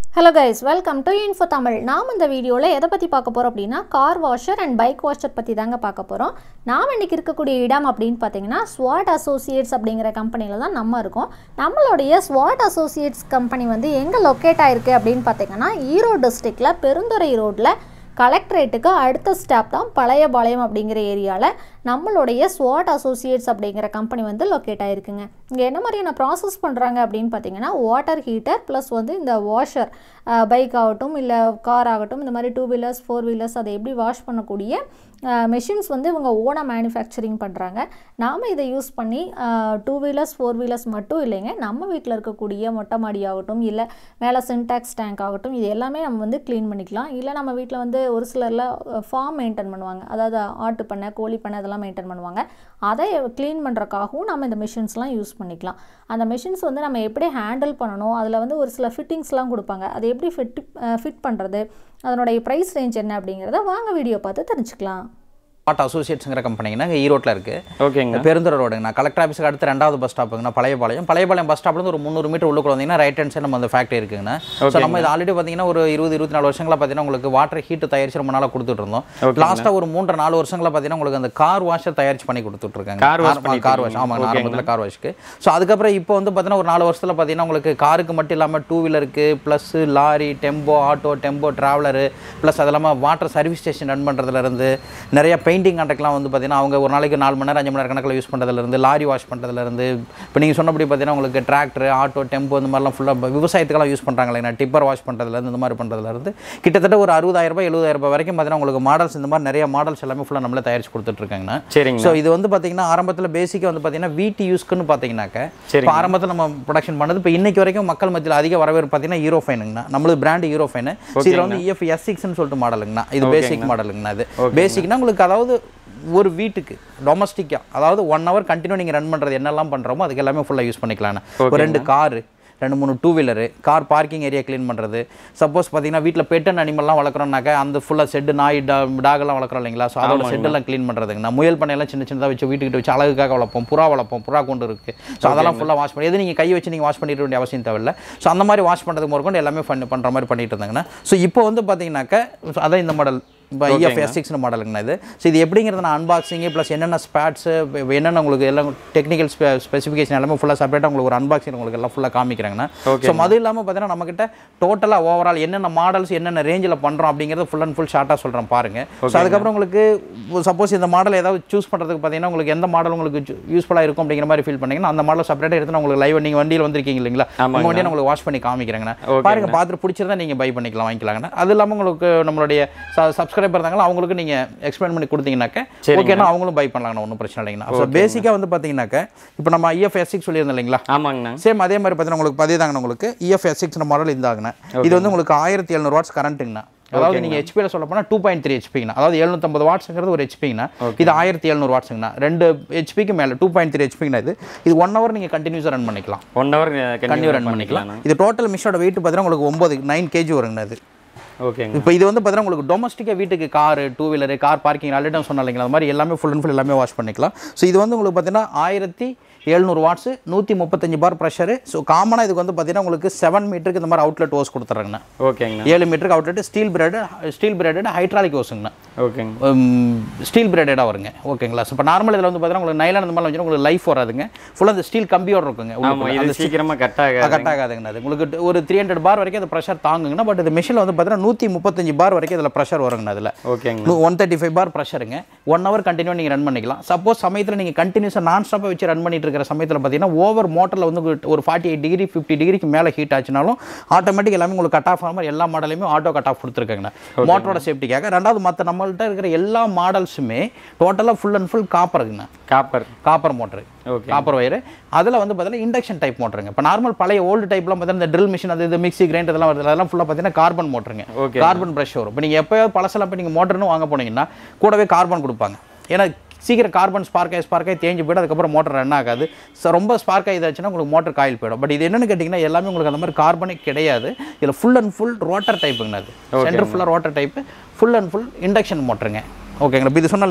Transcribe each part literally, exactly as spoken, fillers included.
Hello guys, welcome to Info Tamil. நாம் இந்த வீடியோல எதை பத்தி பார்க்க போறோம் அப்படினா car washer and bike washer பத்தி தாங்க பார்க்க போறோம். நாம இன்னைக்கு இருக்கக்கூடிய இடம் அப்படினு பாத்தீங்கன்னா SWOT Associates அப்படிங்கற கம்பெனில தான் நம்ம இருக்கோம். நம்மளுடைய SWOT Associates கம்பெனி வந்து எங்க லொகேட் ஆயிருக்கு அப்படினு பாத்தீங்கன்னா ஈரோடு டிஸ்ட்ரிக்ட்ல பெருந்துறை ரோட்ல கலெக்டரேட்டுக்கு அடுத்த ஸ்டாப் தான் பழையபாளையம் அப்படிங்கிற ஏரியால நம்மளுடைய SWOT Associates அப்படிங்கிற கம்பெனி வந்து லொகேட் ஆயிருக்குங்க. இங்க என்ன மாதிரியான ப்ராசஸ் பண்றாங்க அப்படினு பாத்தீங்கன்னா வாட்டர் ஹீட்டர் ப்ளஸ் வந்து இந்த வாஷர் பைக் ஆகட்டும் இல்ல கார் ஆகட்டும் இந்த மாதிரி டூ வீலர்ஸ் ஃபோர் வீலர்ஸ் அதை எப்படி வாஷ் பண்ணக்கூடிய மெஷின்ஸ் வந்து இவங்க ஓனா மேனுஃபேக்சரிங் பண்ணுறாங்க. நாம் இதை யூஸ் பண்ணி டூ வீலர்ஸ் ஃபோர் வீலர்ஸ் மட்டும் இல்லைங்க, நம்ம வீட்டில் இருக்கக்கூடிய மொட்டை மாடி ஆகட்டும் இல்லை மேலே சின்டாக்ஸ் டேங்க் ஆகட்டும் இது எல்லாமே நம்ம வந்து க்ளீன் பண்ணிக்கலாம். இல்லை நம்ம வீட்டில் வந்து ஒரு சிலரில் ஃபார்ம் மெயின்டைன் பண்ணுவாங்க, அதாவது ஆட்டு பண்ணை கோழி பண்ணை அதெல்லாம் மெயின்டைன் பண்ணுவாங்க. அதை க்ளீன் பண்ணுறக்காகவும் நம்ம இந்த மிஷின்ஸ்லாம் யூஸ் பண்ணிக்கலாம். அந்த மிஷின்ஸ் வந்து நம்ம எப்படி ஹேண்டில் பண்ணணும், அதில் வந்து ஒரு சில ஃபிட்டிங்ஸ்லாம் கொடுப்பாங்க, அதை எப்படி ஃபிட் ஃபிட் பண்ணுறது, அதனுடைய ப்ரைஸ் ரேஞ்ச் என்ன அப்படிங்கிறத வாங்க வீடியோ பார்த்து தெரிஞ்சுக்கலாம். SWOT Associatesங்கிற கம்பெனிங்கன்னா ஈரோட்டில் இருக்குது. ஓகேங்க. பெருந்துறை ரோடுங்கண்ணா கலெக்டர் ஆஃபீஸுக்கு அடுத்து ரெண்டாவது பஸ் ஸ்டாப்புங்கண்ணா பழையபாளையம். பழையபாளையம் பஸ் ஸ்டாப்லேருந்து ஒரு முந்நூறு மீட்டர் உள்ளுக்குள்ள வந்தீங்கன்னா ரைட் ஹேண்ட் சைடு நம்ம அந்த ஃபேக்ட்ரி இருக்குங்கண்ணா. ஸோ நம்ம இது ஆல்ரெடி பார்த்தீங்கன்னா ஒரு இருபது இருபத்தி நாலு வருஷங்களா பார்த்தீங்கன்னா உங்களுக்கு வாட்டர் ஹீட்டு தயாரிச்சு ரொம்ப நாளாக கொடுத்துட்டு இருந்தோம். லாஸ்ட்டாக ஒரு மூன்று நாலு வருஷங்களா பார்த்தீங்கன்னா உங்களுக்கு அந்த கார் வாஷர் தயாரிச்சு பண்ணி கொடுத்துட்ருக்காங்க. கார் வாஷ் கார் வாஷ் ஆமாங்க, ஆரம்பத்தில் கார் வாஷ்க்கு. ஸோ அதுக்கப்புறம் இப்போ வந்து பார்த்தீங்கன்னா ஒரு நாலு வருஷத்தில் பார்த்தீங்கன்னா உங்களுக்கு காருக்கு மட்டும் இல்லாமல் டூ வீலருக்கு plus lorry tempo auto tempo traveller plus அது இல்லாமல் வாட்டர் சர்வீஸ் ஸ்டேஷன் ரன் பண்ணுறதுலேருந்து நிறைய பெயிண்டிங் கான்ட்ராக்ட்லாம் வந்து பார்த்தீங்கன்னா அவங்க ஒரு நாளைக்கு நாலு மணி நேரம் அஞ்சு மணி நேரம் கணக்கில் யூஸ் பண்ணுறதுலேருந்து லாரி வாஷ் பண்ணுறதுலேருந்து இப்போ நீங்கள் சொன்னபடி பார்த்தீங்கன்னா உங்களுக்கு டிராக்டர் ஆட்டோ டெம்போ இந்த மாதிரிலாம் ஃபுல்லாக விவசாயத்துக்கெல்லாம் யூஸ் பண்ணுறாங்க இல்லைன்னா டிப்பர் வாஷ் பண்ணுறதுலேருந்து இந்த மாதிரி பண்ணுறதுலேருந்து கிட்டத்தட்ட ஒரு அறுபதாயிரம் ரூபாய் எழுபதாயிரம் ரூபாய் வரைக்கும் பார்த்தீங்கன்னா உங்களுக்கு மாடல்ஸ் இந்த மாதிரி நிறைய மாடல்ஸ் எல்லாமே ஃபுல்லாக நம்மளே தயாரிச்சு கொடுத்துட்ருக்காங்கண்ணா. சரிங்க. ஸோ இது வந்து பார்த்தீங்கன்னா ஆரம்பத்தில் பேசிக்காக வந்து பார்த்தீங்கன்னா வீட்டு யூஸ்க்குன்னு பார்த்தீங்கன்னாக்க இப்போ ஆரம்பத்தில் நம்ம ப்ரொடக்ஷன் பண்ணது இப்போ இன்னைக்கு வரைக்கும் மக்கள் மத்தியில் அதிக வரவேற்பு பார்த்தீங்கன்னா ஹீரோ ஃபைனுங்கண்ணா. நம்மளுக்கு பிராண்ட் ஹீரோ ஃபைனு. இதில் வந்து இஎஃப் எஸ் சிக்ஸ்ன்னு சொல்லிட்டு மாடலுங்கண்ணா. இது பேசிக் மாடலுங்கண்ணா. இது பேசிக்னா உங்களுக்கு அதாவது ஒரு வீட்டுக்கு டொமஸ்டிக்காக அதாவது ஒன் ஹவர் கண்டினியூ நீங்கள் ரன் பண்ணுறது என்னெல்லாம் பண்ணுறோமோ அதுக்கு எல்லாமே ஃபுல்லாக யூஸ் பண்ணிக்கலாம்ண்ணா. ஒரு ரெண்டு காரு ரெண்டு மூணு two wheeler car parking area clean பண்ணுறது, சப்போஸ் பார்த்தீங்கன்னா வீட்டில் பெட்டன் அனிமல்லாம் வளர்க்குறோம்னாக்கா அந்த ஃபுல்லாக செட்டு நாய் டா டாகெல்லாம் வளர்க்குறோம் இல்லைங்களா, ஸோ அதோட செட்டெல்லாம் க்ளீன் பண்ணுறதுங்க. நான் முயல் பண்ணையெல்லாம் சின்ன சின்னதாக வச்சு வீட்டுக்கிட்ட வச்சு அழகுக்காக வளர்ப்போம், புறா வளர்ப்போம், புறா கொண்டு இருக்குது. ஸோ அதெல்லாம் ஃபுல்லாக வாஷ் பண்ணி எது நீங்கள் கை வச்சு நீங்கள் வாஷ் பண்ணிட வேண்டிய அவசியம் தேவையில்லை. ஸோ அந்த மாதிரி வாஷ் பண்ணுறதுக்கு முதற்கொண்டு எல்லாமே பண்ண பண்ணுற மாதிரி பண்ணிட்டு இருந்தாங்கன்னா. ஸோ இப்போ வந்து பார்த்தீங்கன்னாக்கா அதான் இந்த மாடல் இப்போ இஎஃப் எஸ் சிக்ஸ் மாடலுங்கண்ணா. இது ஸோ இது எப்படிங்கிறது நான் அன்பாக்சிங்கு ப்ளஸ் என்னென்ன ஸ்பேட்ஸு என்னென்ன உங்களுக்கு எல்லாம் டெக்னிக்கல் ஸ்பெ ஸ்பெசிஃபிகேஷன் எல்லாமே ஃபுல்லாக செப்பரேட்டாக உங்களுக்கு ஒரு அன்பாக்சிங் உங்களுக்கு எல்லாம் ஃபுல்லாக காமிக்கிறாங்கண்ணா. ஸோ அது இல்லாமல் பார்த்தீங்கன்னா நம்மக்கிட்ட டோட்டலாக ஓவரால் என்னென்ன மாடல்ஸ் என்னென்ன ரேஞ்சில் பண்ணுறோம் அப்படிங்கிறது ஃபுல் அண்ட் ஃபுல் ஷார்ட்டாக சொல்கிறேன் பாருங்கள். ஸோ அதுக்கப்புறம் உங்களுக்கு சப்போஸ் இந்த மாடல் ஏதாவது சூஸ் பண்ணுறதுக்கு பார்த்தீங்கன்னா உங்களுக்கு எந்த மாடல் உங்களுக்கு யூஸ்ஃபுல்லாக இருக்கும் அப்படிங்கிற மாதிரி ஃபீல் பண்ணிங்கன்னா அந்த மாடல் செப்பரேட்டாக எடுத்து உங்களுக்கு லைவ் நீங்கள் வண்டியில் வந்திருக்கீங்க இல்லைங்களா, உங்கள் வண்டியை உங்களுக்கு வாஷ் பண்ணி காமிக்கிறாங்கண்ணா. பாருங்கள் பார்த்துட்டு பிடிச்சிருந்தா நீங்கள் பை பண்ணிக்கலாம் வாங்கிக்கலாங்கண்ணா. அது இல்லாமல் உங்களுக்கு நம்மளுடைய சப்ஸ்கிரைபர் இருந்தாங்களா அவங்களுக்கு நீங்கள் எக்ஸ்பிளைன் பண்ணி கொடுத்தீங்கன்னாக்க ஓகேண்ணா அவங்களும் பை பண்ணலாங்கண்ணா, ஒன்றும் பிரச்சனை இல்லைங்கண்ணா. ஸோ பேசிக்காக வந்து பார்த்தீங்கன்னாக்க இப்போ நம்ம இஎஃப் எஸ் சிக்ஸ் சொல்லியிருந்தோம் இல்லைங்களா, ஆமாங்கண்ணா. சேம் அதே மாதிரி பார்த்தீங்கன்னா உங்களுக்கு பதிவு தாங்கண்ணா. உங்களுக்கு இஎஃப் எஸ் சிக்ஸ் மாடல் இருந்தாங்கண்ணா. இது வந்து உங்களுக்கு ஆயிரத்தி எழுநூறு வாட்ஸ் கரண்ட்டுங்கண்ணா. அதாவது நீங்கள் ஹெச்பியில் சொல்ல போனால் டூ பாயிண்ட் த்ரீ ஹெச்பிங்கண்ணா. அதாவது எழுநூத்தம்பது வாட்ஸுங்கிறது ஒரு ஹெச்பிங்கண்ணா. இது ஆயிரத்தி எழுநூறு வாட்ஸுங்கண்ணா. ரெண்டு ஹெச்பிக்கு மேலே டூ பாயிண்ட் த்ரீ ஹெச்பிங்கண்ணா. இது இது ஒன் ஹவர் நீங்கள் கண்டினியூஸாக ரன் பண்ணிக்கலாம். ஒன் ஹவர் கண்டினியூ ரன் பண்ணிக்கலாம். இது டோட்டல் மிஷோட வெயிட் பார்த்தீங்கன்னா உங்களுக்கு ஒம்பது நைன் கேஜி வருங்கண்ணா. இது ஓகே. இப்போ இது வந்து பார்த்தீங்கன்னா உங்களுக்கு டொமஸ்டிக்காக வீட்டுக்கு car two wheeler car parking already சொன்ன இல்லைங்களா, அது மாதிரி எல்லாமே ஃபுல் அண்ட் ஃபுல் எல்லாமே வாஷ் பண்ணிக்கலாம். ஸோ இது வந்து உங்களுக்கு பார்த்தீங்கன்னா ஆயிரத்தி எழுநூறு வாட்ஸு நூற்றி முப்பத்தஞ்சு பார் ப்ரெஷரு. ஸோ காமனாக இதுக்கு வந்து பார்த்தீங்கன்னா உங்களுக்கு செவன் மீட்டருக்கு இந்த மாதிரி அவுட்லெட் ஓஸ் கொடுத்துட்றாங்கண்ணா. ஓகேங்க. ஏழு மீட்டருக்கு outlet steel braid steel braided hydraulic ஓஸுங்கண்ணா. ஓகேங்க. ஸ்டீல் பிரேடடாக வருங்க. ஓகேங்களா. ஸோ இப்போ நார்மல் இதில் வந்து பார்த்தீங்கன்னா உங்களுக்கு நைலான் இந்த மாதிரி வச்சுன்னா உங்களுக்கு லைஃப் வராதுங்க. ஃபுல்லாக அந்த ஸ்டீல் கம்பியோட இருக்குங்க. அந்த சீக்கிரமாக கட் ஆகாது கட் ஆகாதுங்கண்ணா. அது உங்களுக்கு ஒரு த்ரீ ஹண்ட்ரட் பார் வரைக்கும் அது ப்ரெஷர் தாங்குங்கண்ணா. பட் இது மிஷினில் வந்து பார்த்தீங்கன்னா நூற்றி முப்பத்தஞ்சு பார் வரைக்கும் இதில் ப்ரெஷர் வருங்கண்ணா. அதில் ஓகேங்க. ஒன் தேர்ட்டி ஃபைவ் பார் ப்ரெஷருங்க. ஒன் ஹவர் கண்டினியூ நீங்கள் ரன் பண்ணிக்கலாம். சப்போஸ் சமயத்தில் நீங்கள் கண்டினியூஸாக நான் ஸ்டாப்பாக வச்சு ரன் பண்ணிட்டு இருக்கிற சமயத்தில் பார்த்தீங்கன்னா ஓவர் மோட்டரில் வந்து ஒரு ஃபார்ட்டி எயிட் டிகிரி ஃபிஃப்டி டிகிரிக்கு மேலே ஹீட் ஆச்சுனாலும் ஆட்டோமேட்டிக் எல்லாமே உங்களுக்கு கட் ஆஃப் ஆகிற மாதிரி எல்லா மாடலையுமே ஆட்டோ கட் ஆஃப் கொடுத்துருக்காங்கண்ணா மோட்டரோட சேஃப்டிக்காக. ரெண்டாவது மற்ற நம்மள்கிட்ட இருக்கிற எல்லா மாடல்ஸுமே டோட்டலாக ஃபுல் அண்ட் ஃபுல் காப்பருங்கண்ணா. Copper copper motor copper wire. அதில் வந்து பார்த்தீங்கன்னா இண்டக்ஷன் டைப் மோட்டருங்க. இப்போ நார்மல் பழைய ஓல்டு டைப்லாம் பார்த்தீங்கன்னா இந்த ட்ரில் மிஷின் அது இது மிக்சி கிரைண்டர் இதெல்லாம் வருது, அதெல்லாம் ஃபுல்லாக பார்த்தீங்கன்னா கார்பன் மோட்டருங்க. கார்பன் ப்ரஷ் வரும். இப்போ நீங்கள் எப்போயாவது பழசெல்லாம் இப்போ நீங்கள் மோட்டர்னு வாங்க போனீங்கன்னா கூடவே கார்பன் கொடுப்பாங்க. ஏன்னா சீக்கிரம் கார்பன் ஸ்பார்க் ஆகி ஸ்பார்க் ஆகி தேஞ்சு போய்டும், அதுக்கப்புறம் மோட்டர் ரன் ஆகாது. ஸோ ரொம்ப ஸ்பார்க் ஆகிதாச்சுன்னா உங்களுக்கு மோட்டர் காயில் போயிடும். பட் இது என்னென்னு கேட்டிங்கன்னா எல்லாமே உங்களுக்கு அந்த மாதிரி கார்பனே கிடையாது. இதில் ஃபுல் அண்ட் ஃபுல் ரோட்டர் டைப்புங்கண்ணா. அது சென்டர் ஃபுல்லாக rotor type full and full induction மோட்டருங்க. ஓகேங்களா. இப்போ இது சொன்ன இல்லைங்களா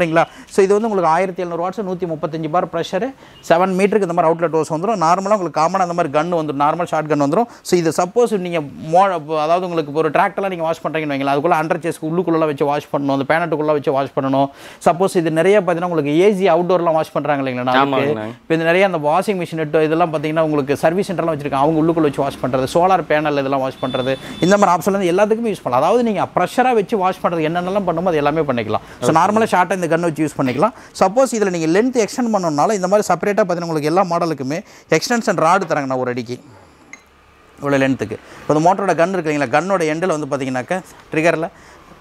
ஸோ இது வந்து உங்களுக்கு ஆயிரத்தி எழுநூறு வாட்ஸ் நூற்றி முப்பத்தஞ்சு பார் ப்ரெஷர் செவன் மீட்டருக்கு இந்த மாதிரி அவுட்லெட் ஹோஸ் வந்துடும். நார்மலாக உங்களுக்கு காமனாக அந்த மாதிரி கன் வந்துடும், நார்மல் ஷார்ட் கன் வந்துடும். ஸோ இது சப்போஸ் நீங்கள் மோ அதாவது உங்களுக்கு ஒரு டிராக்டர்லாம் நீங்கள் வாஷ் பண்ணுறீங்கன்னு வைங்களா, அதுக்குள்ளே அண்டர் சேஸ்க்கு உள்ளுக்குள்ளே வச்சு வாஷ் பண்ணணும், அந்த பேனட்டுக்குள்ளே வச்சு வாஷ் பண்ணணும். சப்போஸ் இது நிறைய பார்த்தீங்கன்னா உங்களுக்கு ஏசி அவுட்டோர்லாம் வாஷ் பண்ணுறாங்க இல்லைங்களா, இப்போ இது நிறைய அந்த வாஷிங் மிஷின் இதெல்லாம் பார்த்தீங்கன்னா உங்களுக்கு சர்வீஸ் சென்டர்லாம் வச்சிருக்காங்க, அவங்க உள்ளுக்குள்ளே வச்சு வாஷ் பண்ணுறது, சோலார் பேனல் இதெல்லாம் வாஷ் பண்ணுறது, இந்த மாதிரி ஆப்ஷன் வந்து எல்லாத்துக்குமே யூஸ் பண்ணலாம். அதாவது நீங்கள் ப்ரெஷராக வச்சு வாஷ் பண்ணுறது என்னென்னலாம் பண்ணுமோ அது எல்லாமே பண்ணிக்கலாம். ஸோ நார்மலாக ஷார்ட்டாக இந்த கன் வச்சு யூஸ் பண்ணிக்கலாம். சப்போஸ் இதில் நீங்கள் லென்த் எக்ஸ்டெண்ட் பண்ணணும்னால இந்த மாதிரி செப்பரேட்டாக பார்த்தீங்கன்னா உங்களுக்கு எல்லா மாடலுக்குமே எக்ஸ்டென்ஷன் ராடு தராங்கண்ணா ஒரு அடிக்கு இவ்வளோ லென்த்துக்கு. இப்போ இந்த மோட்டரோட கன் இருக்கு இல்லைங்களா, கன்னோட எண்டில் வந்து பார்த்தீங்கன்னாக்கா ட்ரிகரில்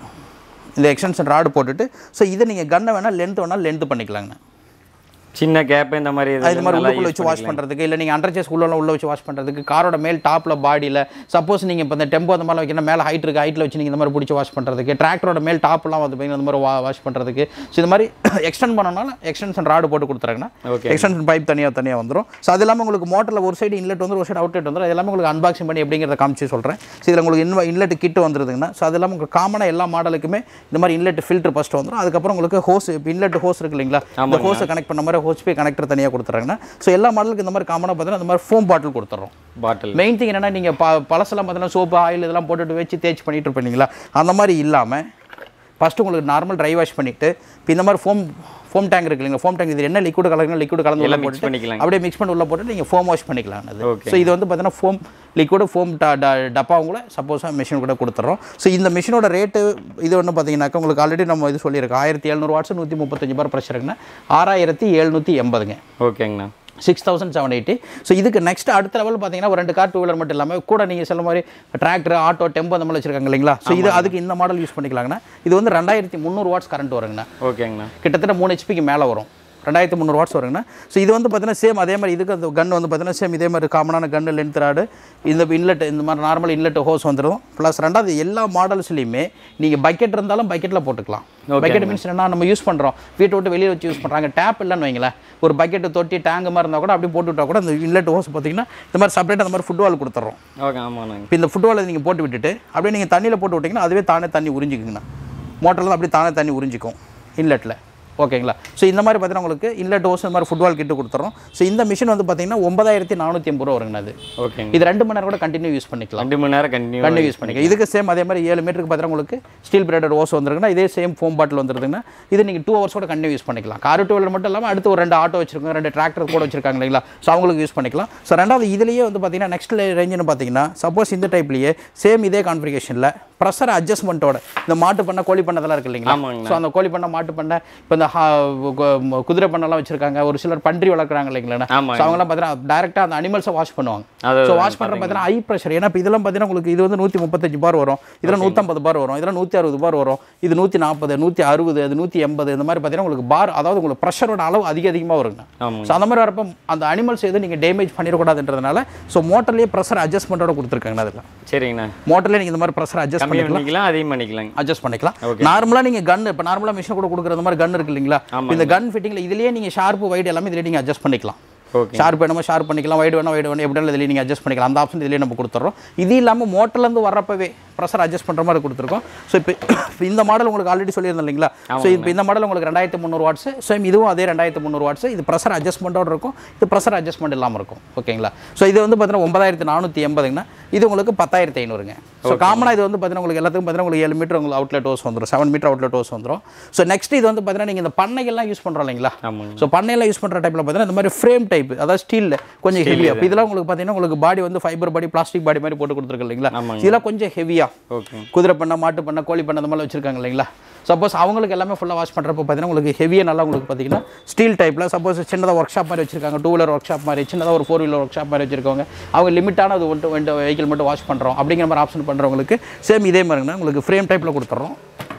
இந்த எக்ஸ்டென்ஷன் ராடு போட்டுட்டு ஸோ இதை நீங்கள் கன்னை வேணால் லென்த் வேணால் லென்த் பண்ணிக்கலாங்கண்ணா. சின்ன கேப் இந்த மாதிரி இது மாதிரி உள்ளுக்குள்ள வச்சு வாஷ் பண்ணுறதுக்கு, இல்லை நீங்கள் அண்டர் சேஸ் உள்ள உள்ள வச்சு வாஷ் பண்ணுறதுக்கு, காரோட மேல் டாப்பில் பாடியில் சப்போஸ் நீங்கள் இப்போ இந்த டெம்போ அந்த மாதிரி வைக்கணும், மேலே ஹைட் இருக்குது, ஹைட்டில் வச்சு நீங்கள் இந்த மாதிரி பிடிச்சி வாஷ் பண்ணுறதுக்கு, டிராக்டரோட மேல் டாப்லாம் வந்து பார்த்தீங்கன்னா இந்த மாதிரி வா வாஷ் பண்ணுறதுக்கு. ஸோ இது மாதிரி எக்ஸ்டெண்ட் பண்ணனால எக்ஸ்டென்ஷன் ராடு போட்டு கொடுத்துறாங்கன்னா எக்ஸ்டென்ஷன் பைப் தனியாக தனியாக வந்துடும். ஸோ அது இல்லாமல் உங்களுக்கு மோட்டரில் ஒரு சைடு இன்லெட் வந்து ஒரு சைடு அவுட்லெட் வந்துடும். அது எல்லாமே உங்களுக்கு அன்பாக்சிங் பண்ணி எப்படிங்கிறத காமிச்சு சொல்கிறேன். ஸோ இதில் உங்களுக்கு இன்வ இன்லெட் கிட்டு வந்துருதுங்கன்னா, ஸோ அது இல்லாமல் உங்களுக்கு காமனாக எல்லா மாடலுக்குமே இந்த மாதிரி இன்லெட் ஃபில்டர் ஃபஸ்ட்டு வந்துடும். அதுக்கப்புறம் உங்களுக்கு ஹோஸ் இன்லெட் ஹோஸ் இருக்கு இல்லைங்களா, இந்த ஹோஸை கனெக்ட் பண்ண மாதிரி ஹோஸ் பே கனெக்டர் தனியாக கொடுத்துறாங்கன்னா. ஸோ எல்லா மாடலுக்கு இந்த மாதிரி காமனாக பார்த்தீங்கன்னா இந்த மாதிரி ஃபோம் பாட்டில் கொடுத்துறோம். பாட்டில் மெயின் திங் என்னன்னா, நீங்கள் ப பழசெல்லாம் பார்த்தீங்கன்னா சோப்பு ஆயில் இதெல்லாம் போட்டுட்டு வச்சு தேய்ச்சி பண்ணிட்டு இருப்பீங்களா, அந்த மாதிரி இல்லாமல் ஃபஸ்ட்டு உங்களுக்கு நார்மல் ட்ரை வாஷ் பண்ணிவிட்டு இப்போ இந்த மாதிரி ஃபோம் ஃபோம் டேங்க் இருக்கு இல்லைங்க, ஃபோம் டேங்க் இது என்ன லிக்விட் கலருங்க லிக்விட் கலந்து உள்ள போட்டு அப்படியே மிக்ஸ் பண்ணி உள்ள போட்டு நீங்கள் ஃபோம் வாஷ் பண்ணிக்கலாம். அது ஸோ இது வந்து பார்த்தீங்கன்னா ஃபோம் லிக்விட் ஃபோம் டப்பாவும் கூட சப்போஸாக மிஷின் கூட கொடுத்துட்றோம். ஸோ இந்த மிஷினோட ரேட்டு இது ஒன்று பார்த்தீங்கன்னாக்கா உங்களுக்கு ஆல்ரெடி நம்ம இது சொல்லியிருக்கோம், ஆயிரத்தி எழுநூறு வாட்ஸ் நூற்றி முப்பத்தஞ்சு பார் ப்ரெஷர் இருக்குன்னா ஆறாயிரத்தி எழுநூற்றி எண்பதுங்க. ஓகேங்கண்ணா, six thousand seven eighty. So இதுக்கு நெக்ஸ்ட் அடுத்த லெவல் பார்த்தீங்கன்னா ஒரு ரெண்டு கார் டூ வீலர் மட்டும் இல்லாமல் கூட நீங்கள் சொல்ல மாதிரி டிராக்டர் ஆட்டோ டெம்போ அந்த மாதிரி வச்சிருக்காங்க இல்லைங்களா, ஸோ இது அதுக்கு இந்த மாடல் யூஸ் பண்ணிக்கலாங்கண்ணா. இது வந்து ரெண்டாயிரத்தி முந்நூறு வாட்ஸ் கரண்ட் வருங்கண்ணா. ஓகேங்கண்ணா, கிட்டத்தட்ட மூணு ஹெச்பிக்கு மேலே வரும், ரெண்டாயிரத்தி முந்நூறு வாட்ஸ் வருங்கண்ணா. ஸோ இது வந்து பார்த்தீங்கன்னா சேம் அதே மாதிரி இதுக்கு அந்த கன் வந்து பார்த்தீங்கன்னா சேம் இதே மாதிரி காமனான கன் லென்த் ராடு இந்த இன்லெட் இந்த மாதிரி நார்மல் இன்லெட் ஹோஸ் வந்துடும். ப்ளஸ் ரெண்டாவது எல்லா மாடல்ஸ்லையுமே நீங்கள் பக்கெட் இருந்தாலும் பக்கெட்டில் போட்டுக்கலாம். பக்கெட் மீன்ஸ் என்ன, நம்ம யூஸ் பண்ணுறோம் வீட்டை விட்டு வெளியே வச்சு யூஸ் பண்ணுறாங்க, டேப் இல்லைன்னு வைங்களேன், ஒரு பக்கெட்டு தொட்டி டேங்கு மாதிரி இருந்தால் கூட அப்படி போட்டு விட்டால் கூட அந்த இன்லெட் ஹோஸ் பார்த்தீங்கன்னா இந்த மாதிரி செப்பரேட் அந்த மாதிரி ஃபுட்பால் கொடுத்துட்றோம். ஓகே, ஆமாம். இப்போ இந்த ஃபுட்பாலை நீங்கள் போட்டு விட்டுட்டு அப்படியே நீங்கள் தண்ணியில் போட்டு விட்டிங்கன்னா அதுவே தானே தண்ணி உறிஞ்சிக்குங்கண்ணா. மோட்டரில் தான் அப்படியே தானே தண்ணி உறிஞ்சிக்கும் இன்லெட்டில். ஓகேங்களா, ஸோ இந்த மாதிரி பார்த்தீங்கன்னா உங்களுக்கு இன்லெட் ஹோஸ் இந்த மாதிரி ஃபுட்பால் கிட்டு கொடுத்துறோம். ஸோ இந்த மிஷின் வந்து பார்த்தீங்கன்னா ஒன்பதாயிரத்தி நானூற்றி ஐம்பது ரூபா வருங்கண்ணா. அது ஓகே, இது ரெண்டு மணி நேரம் கூட கண்டினியூ யூஸ் பண்ணிக்கலாம். ரெண்டு மணி நேரம் கண்டினியூ கண்டினியூ யூஸ் பண்ணிக்கலாம். இதுக்கு சேம் அதே மாதிரி ஏழு மீட்டருக்கு பார்த்தீங்கன்னா உங்களுக்கு ஸ்டீல் பிளேடட் ஹோஸ் வந்துருக்குன்னா இதே சேம் ஃபோம் பாட்டில் வந்துருதுங்கன்னா இது நீங்கள் டூ ஹவர்ஸ் கூட கண்டினியூ யூஸ் பண்ணிக்கலாம். கார் டூ வீலர் மட்டும் இல்லாமல் அடுத்து ஒரு ரெண்டு ஆட்டோ வச்சிருக்காங்க, ரெண்டு டிராக்டர் கூட வச்சிருக்காங்க இல்லைங்களா, ஸோ அவங்களுக்கு யூஸ் பண்ணிக்கலாம். ஸோ ரெண்டாவது இதுலேயே வந்து பார்த்தீங்கன்னா நெக்ஸ்ட் ரேஞ்சுன்னு பார்த்தீங்கன்னா சப்போஸ் இந்த டைப்லேயே சேம் இதே கான்ஃபிகரேஷனில் ப்ரெஷர் அட்ஜஸ்ட்மெண்ட்டோட இந்த மாட்டு பண்ண கோழி பண்ணதெல்லாம் இருக்கு இல்லைங்களா, ஸோ அந்த கோழி பண்ண மாட்டு பண்ண இப்போ இந்த குதிரை பண்ணலாம் வச்சிருக்காங்க, ஒரு சிலர் பன்றி வளர்க்குறாங்க இல்லைங்களா, ஸோ அவங்களாம் பார்த்தீங்கன்னா டேரெக்டாக அந்த அனிமல்ஸை வாஷ் பண்ணுவாங்க. ஸோ வாஷ் பண்ணுற பார்த்தீங்கன்னா ஹை ப்ரெஷர், ஏன்னா இப்போ இதெல்லாம் பார்த்தீங்கன்னா உங்களுக்கு இது வந்து நூற்றி முப்பத்தஞ்சு பார் வரும், இதில் நூற்றம்பது பார் வரும், இதில் நூற்றி அறுபது பார் வரும், இது நூற்றி நாற்பது நூற்றி அறுபது அது நூற்றி எண்பது இந்த மாதிரி பார்த்தீங்கன்னா உங்களுக்கு பார், அதாவது உங்களுக்கு ப்ரெஷரோட அளவு அதிக அதிகமாக வருங்க. ஸோ அந்த மாதிரி வரப்போ அந்த அனிமல்ஸ் எதுவும் நீங்கள் டேமேஜ் பண்ணிடக்கூடாதுன்றதுனால ஸோ மோட்டர்லேயே ப்ரெஷர் அட்ஜஸ்ட்மெண்ட்டோட கொடுத்துருக்காங்க. அதில் சரிங்கண்ணா, மோட்டர்லேயே நீங்கள் இந்த மாதிரி ப்ரெஷர் அட்ஜஸ்ட் பண்ணிக்கலாம், அதையும் பண்ணிக்கலாம், அட்ஜஸ்ட் பண்ணிக்கலாம். நார்மலாக நீங்கள் கன் இப்போ நார்மலாக மிஷின் கூட கொடுக்குற மாதிரி கன் இருக்கு இல்லைங்களா, இந்த கன் ஃபிட்டிங்கில் இதுலேயே நீங்கள் ஷார்ப்பு வைட் எல்லாமே இதிலே நீங்கள் அட்ஜஸ்ட் பண்ணிக்கலாம். ஷார்ப் வேணுமா ஷார்ப் பண்ணிக்கலாம், வைடு வேணும் வைடு வேணும், எப்படினாலும் இதில் நீங்கள் அட்ஜஸ்ட் பண்ணிக்கலாம். அந்த ஆப்ஷன் இதிலே நம்ம கொடுத்துட்றோம். இது இல்லாமல் மோட்டர்லேருந்து வரப்பவே ப்ரெஷர் அட்ஜஸ்ட் பண்ணுற மாதிரி கொடுத்துருக்கோம். ஸோ இப்போ இந்த மாடல் உங்களுக்கு ஆல்ரெடி சொல்லியிருந்தோம் இல்லைங்களா, ஸோ இப்போ இந்த மாடல் உங்களுக்கு ரெண்டாயிரத்தி முந்நூறு வாட்ஸ், சேம் இதுவும் அதே ரெண்டாயிரத்தி முந்நூறு வாட்ஸ், இது ப்ரெஷர் அட்ஜஸ்ட்மெண்ட்டோடு இருக்கும், இது ப்ரெஷர் அட்ஜஸ்ட்மெண்ட் இல்லாமல் இருக்கும். ஓகேங்களா, ஸோ இது வந்து பார்த்தீங்கன்னா ஒன்பதாயிரத்தி நானூற்றி எண்பதுங்கன்னா இது உங்களுக்கு பத்தாயிரத்தி ஐநூறுங்க. ஸோ காமனாக இது வந்து பார்த்தீங்கன்னா உங்களுக்கு எல்லாத்துக்கும் பார்த்தீங்கன்னா உங்களுக்கு ஏழு மீட்டர் உங்களுக்கு அவுட்லெட் ஹோஸ் வந்துடும், செவன் மீட்டர் அவுட்லெட் ஹோஸ் வந்துடும். ஸோ நெக்ஸ்ட் இது வந்து பார்த்தீங்கன்னா நீங்கள் இந்த பண்ணைகள்லாம் யூஸ் பண்ணுறோம் இல்லைங்களா, ஸோ பண்ணையெல்லாம் யூஸ் பண்ணுற டைப்பில் பார்த்தீங்கன்னா இந்த மாதிரி ஃப்ரேம் டைப், அதாவது ஸ்டீலில் கொஞ்சம் ஹெவியாக, இப்போ இதெல்லாம் உங்களுக்கு பார்த்தீங்கன்னா உங்களுக்கு பாடி வந்து ஃபைபர் பாடி பிளாஸ்டிக் பாடி மாதிரி போட்டு கொடுத்துருக்கு இல்லைங்களா, இதெல்லாம் கொஞ்சம் ஹெவியாக குதிரை பண்ண மாட்டு பண்ண கோழி பண்ண அந்த மாதிரி வச்சிருக்காங்க இல்லைங்களா. சப்போஸ் அவங்களுக்கு எல்லாமே ஃபுல்லாக வாஷ் பண்ணுறப்போ பார்த்தீங்கன்னா உங்களுக்கு ஹெவியாக நல்லா உங்களுக்கு பார்த்தீங்கன்னா ஸ்டீல் டைப்பில் சப்போஸ் சின்னதாக ஒர்க் ஷாப் மாதிரி வச்சிருக்காங்க, டூ வீலர் ஒர்க் ஷாப் மாதிரி, சின்னதாக ஒரு ஃபோர் வீலர் ஒர்க் ஷாப் மாதிரி வச்சிருக்காங்க, அவங்க லிமிட்டான அது ஒன்று ரெண்டு வெஹிக்கிள் மட்டும் வாஷ் பண்ணுறோம் அப்படிங்கிற மாதிரி ஆப்ஷன் பண்ணுறவங்களுக்கு சேம் இதே மாதிரிங்கன்னா உங்களுக்கு ஃப்ரேம் டைப்பில் கொடுத்துட்றோம்.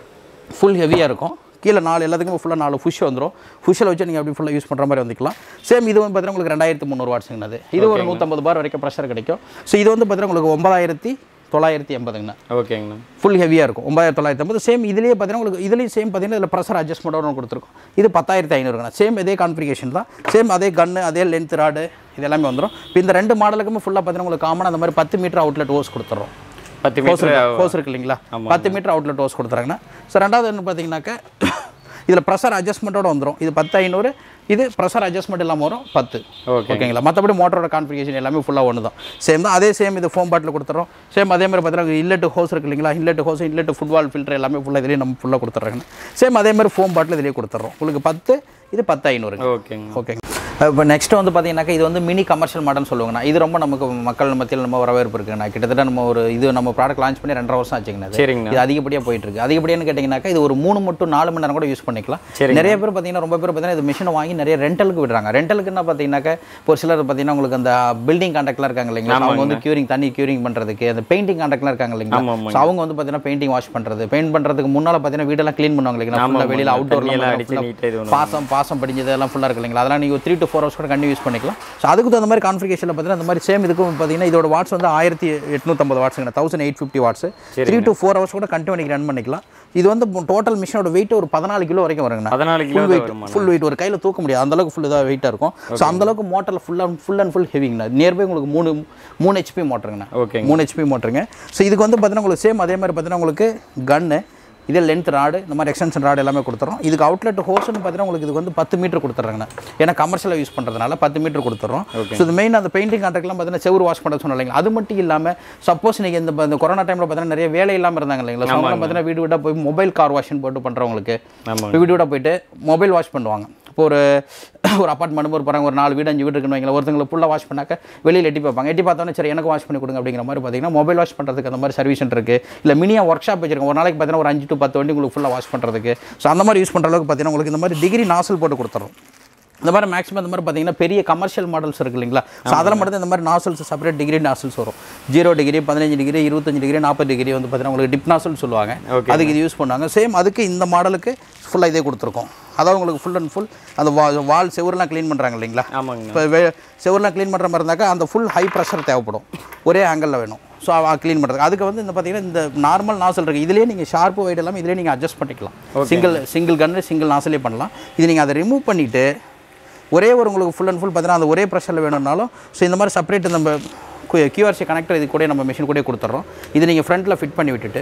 ஃபுல் ஹெவியாக இருக்கும், கீழே நாலு எல்லாத்துக்கும் ஃபுல்லாக நாலு புஷ் வந்துடும், புஷ்ஷில் வச்சு நீங்கள் அப்படி ஃபுல்லாக யூஸ் பண்ணுற மாதிரி வந்துக்கலாம். சேம் இது வந்து பார்த்தீங்கன்னா உங்களுக்கு ரெண்டாயிரத்தி முந்நூறு வாட்ஸுங்கிறது, இது ஒரு நூற்றம்பது பார் வரைக்கும் ப்ரெஷர் கிடைக்கும். ஸோ இது வந்து பார்த்தீங்கன்னா உங்களுக்கு ஒன்பதாயிரத்தி தொள்ளாயிரத்தி எண்பதுங்கண்ணா. ஓகேங்கண்ணா, ஃபுல் ஹெவியாக இருக்கும் ஒன்பதாயிரத்தி தொள்ளாயிரத்தி ஐம்பது. சேம் இதுலேயே பார்த்தீங்கன்னா உங்களுக்கு இதுலேயும் சேம் பார்த்தீங்கன்னா இதில் ப்ரெஷர் அட்ஜஸ்ட்மெண்ட்டோட கொடுத்துருக்கும், இது பத்தாயிரத்தி ஐநூறுங்கண்ணா. சேம் இதே கான்ஃபிகரேஷன் தான், சேம் அதே கன்று அதே லென்த் ராடு இது எல்லாமே வந்துடும். இப்போ இந்த ரெண்டு மாடலுக்குமே ஃபுல்லாக பார்த்தீங்கன்னா உங்களுக்கு காமனாக அந்த மாதிரி பத்து மீட்டர் அவுட்லெட் ஹோஸ் கொடுத்துறோம். பத்து மீட்டர் ஹோஸ் இருக்கு இல்லைங்களா, பத்து மீட்டர் அவுட்லெட் ஹோஸ் கொடுத்துறாங்கண்ணா. ஸோ ரெண்டாவது என்ன பார்த்தீங்கன்னாக்கா இதில் ப்ரெஷர் அட்ஜஸ்ட்மெண்ட்டோட வந்துடும். இது பத்து ஐநூறு, இது ப்ரெஷர் அட்ஜஸ்ட்மெண்ட் இல்லாமல் வரும் பத்து. ஓகேங்களா? மற்றபடி மோட்டரோட கான்ஃபிகரேஷன் எல்லாமே ஃபுல்லாக ஒன்று தான். சேம் தான். அதே சேம் இது ஃபோம் பாட்டில் கொடுத்துறோம். சேம் அதே மாதிரி பார்த்தீங்கன்னா இன்லெட் ஹோஸ் இருக்கு இல்லைங்களா? Inlet hose, inlet foot valve filter எல்லாமே ஃபுல்லாக இதிலேயே நம்ம ஃபுல்லாக கொடுத்துட்றாங்க. சேம் அதே மாதிரி ஃபோம் பாட்டில் இதிலேயே கொடுத்துட்றோம். உங்களுக்கு பத்து, இது பத்து ஐநூறு. ஓகேங்க. ஓகேங்க. இப்போ நெக்ஸ்ட் வந்து பார்த்தீங்கன்னாக்கா இது வந்து மினி கமர்ஷியல் மாடல்னு சொல்லுவாங்கண்ணா. இது ரொம்ப நமக்கு மக்கள் மத்தியில் நம்ம வரவேற்பு இருக்குங்கண்ணா. கிட்டத்தட்ட நம்ம ஒரு இது நம்ம ப்ராடக்ட் லான்ச் பண்ணி ரெண்டரை வருஷம் ஆச்சுங்கண்ணா. சரிங்க. இது அதிகப்படியாக போயிட்டு இருக்கு. அதிகப்படியான்னு கேட்டிங்கனாக்கா இது ஒரு மூணு மட்டும் நாலு மணி நேரம் கூட யூஸ் பண்ணிக்கலாம். நிறைய பேர் பார்த்தீங்கன்னா ரொம்ப பேர் பார்த்தீங்கன்னா இது மிஷினை வாங்கி நிறைய ரெண்டலுக்கு விடுறாங்க. ரெண்டலுக்குன்னா பார்த்தீங்கன்னாக்கா ஒரு சிலர் பார்த்தீங்கன்னா உங்களுக்கு அந்த பில்டிங் கான்ட்ராக்ட்லாம் இருக்காங்க இல்லைங்களா? அவங்க வந்து க்யூரிங் தண்ணி க்யூரிங் பண்ணுறதுக்கு, அந்த பெயிண்டிங் கான்ட்ராக்ட்லாம் இருக்காங்க இல்லைங்களா? ஸோ அவங்க வந்து பார்த்தீங்கன்னா பெயிண்டிங் வாஷ் பண்ணுறது, பெயிண்ட் பண்ணுறதுக்கு முன்னால் பார்த்தீங்கன்னா வீடெல்லாம் க்ளீன் பண்ணுவாங்க இல்லைங்களா? ஃபுல்லாக வெளியில் அவுட்டோர்லாம் பாசம் பாசம் படிஞ்சதெல்லாம் ஃபுல்லாக இருக்கு இல்லைங்களா? அதெல்லாம் நீங்கள் த்ரீ டு ஃபோர் ஹவர்ஸ் கூட கண்டினியூ யூஸ் பண்ணிக்கலாம். ஸோ அதுக்கு தகுந்த மாதிரி கான்ஃபிகரேஷனில் பார்த்தீங்கன்னா அந்த மாதிரி சேம் இதுக்கும் பார்த்தீங்கன்னா இதோட வாட்ஸ் வந்து ஆயிரத்தி எட்நூற்றம்பது வாட்ஸுங்க, thousand eight fifty watts. Three to four hours கூட கண்டினியூ ரன் பண்ணிக்கலாம். இது வந்து டோட்டல் மிஷினோட வெயிட் ஒரு பதினாலு கிலோ வரைக்கும் வருங்கண்ணா. பதினாலு கிலோ வெயிட், ஃபுல் வெயிட், ஒரு கையில் தூக்க முடியாது அந்த அளவுக்கு ஃபுல் இதாக வெயிட்டாக இருக்கும். ஸோ அந்த அளவுக்கு மோட்டரில் ஃபுல் அண்ட் ஃபுல் அண்ட் ஃபுல் ஹெவிங்கண்ணா. நியர்பை உங்களுக்கு மூணு மூணு ஹெச்பி மோட்டருங்கண்ணா. ஓகே, மூணு ஹெச்பி மோட்டருங்க. ஸோ இதுக்கு வந்து பார்த்தீங்கன்னா உங்களுக்கு சேம் அதே மாதிரி பார்த்தீங்கன்னா உங்களுக்கு கன்னு, இதே லென்த் ராடு, இந்த மாதிரி எக்ஸ்டென்ஷன் ராடு எல்லாமே கொடுத்துறோம். இதுக்கு அவுட்லெட் ஹோஸ்னு பார்த்தீங்கன்னா உங்களுக்கு இதுக்கு வந்து பத்து மீட்டர் கொடுத்துட்றாங்கண்ணா. ஏன்னா கமர்ஷியலாக யூஸ் பண்ணுறதுனால பத்து மீட்டர் கொடுத்துறோம். ஸோ இது மெயின் அந்த பெயிண்டிங் கான்ட்ராக்ட்லாம் பார்த்தீங்கன்னா செவரு வாஷ் பண்ண சொன்னோம் இல்லைங்களா? அது மட்டும் இல்லாமல் சப்போஸ் நீங்கள் இந்த இந்த கொரோனா டைமில் பார்த்தீங்கன்னா நிறைய வேலை இல்லாமல் இருந்தாங்க இல்லைங்களா? அவங்களாம் பார்த்தீங்கன்னா வீடு வீடாக போய் மொபைல் கார் வாஷ்னு போட்டு பண்ணுறவங்களுக்கு வீடு வீடாக போயிட்டு மொபைல் வாஷ் பண்ணுவாங்க. இப்போ ஒரு ஒரு அப்பார்ட்மெண்ட் ஒரு போகிறாங்க, ஒரு நாலு வீடு அஞ்சு வீடு இருக்குன்னு வைங்களா, ஒருத்தங்களுக்கு ஃபுல்லாக வாஷ் பண்ணாக்க வெளியில் எட்டி பார்ப்பாங்க. எட்டி பார்த்தோன்னே சரி எனக்கு வாஷ் பண்ணி கொடுங்க அப்படிங்கிற மாதிரி பார்த்தீங்கன்னா மொபைல் வாஷ் பண்ணுறதுக்கு அந்த மாதிரி சர்வீஸ் சென்டர் இருக்குது. இல்லை மினியாக ஒர்க் ஷாப் வச்சிருக்கோம். ஒரு நாளைக்கு பார்த்தீங்கன்னா ஒரு அஞ்சு டு பத்து வண்டி உங்களுக்கு ஃபுல்லாக வாஷ் பண்ணுறதுக்கு. ஸோ அந்த மாதிரி யூஸ் பண்ணுற அளவுக்கு பார்த்தீங்கன்னா உங்களுக்கு இந்த மாதிரி டிகிரி நாசல் போட்டு கொடுத்துரும். இந்த மாதிரி மேக்ஸிமம் இந்த மாதிரி பார்த்தீங்கன்னா பெரிய கமர்ஷியல் மாடல்ஸ் இருக்குது இல்லைங்களா? ஸோ அதில் மட்டும் இந்த மாதிரி நாசல்ஸ் செப்பரேட் டிகிரி நாசல்ஸ் வரும். ஜீரோ டிகிரி, பதினஞ்சு டிகிரி, இருபத்தஞ்சு டிகிரி, நாற்பது டிகிரி வந்து பார்த்தீங்கன்னா உங்களுக்கு டிப் நாசல் சொல்லுவாங்க. அதுக்கு இது யூஸ் பண்ணுவாங்க. சேம் அதுக்கு இந்த மாடலுக்கு ஃபுல்லாக இதே கொடுத்துருக்கோம். அதாவது உங்களுக்கு ஃபுல் அண்ட் ஃபுல் அந்த வா வால் செவரெலாம் க்ளீன் பண்ணுறாங்க இல்லைங்களா? இப்போ செவரெலாம் க்ளீன் பண்ணுற மாதிரி இருந்தாக்கா அந்த ஃபுல் ஹை ப்ரெஷர் தேவைப்படும், ஒரே ஆங்கிளில் வேணும். ஸோ க்ளீன் பண்ணுறது அதுக்கு வந்து இந்த பார்த்தீங்கன்னா இந்த நார்மல் நாசல் இருக்குது. இதிலே நீங்கள் ஷார்ப்பு வைட் எல்லாமே இதிலே நீங்கள் அட்ஜஸ்ட் பண்ணிக்கலாம். சிங்கிள் சிங்கிள் கன்று சிங்கிள் நாசலே பண்ணலாம். இது நீங்கள் அதை ரிமூவ் பண்ணிவிட்டு ஒரே ஒரு உங்களுக்கு ஃபுல் அண்ட் ஃபுல் பார்த்தீங்கன்னா அந்த ஒரே ப்ரெஷரில் வேணும்னாலும் ஸோ இந்த மாதிரி செப்பரேட் நம்ம கியூஆர்சி கனெக்டர் இது கூட நம்ம மிஷின் கூட கொடுத்துட்றோம். இது நீங்கள் ஃப்ரண்ட்டில் ஃபிட் பண்ணி விட்டுட்டு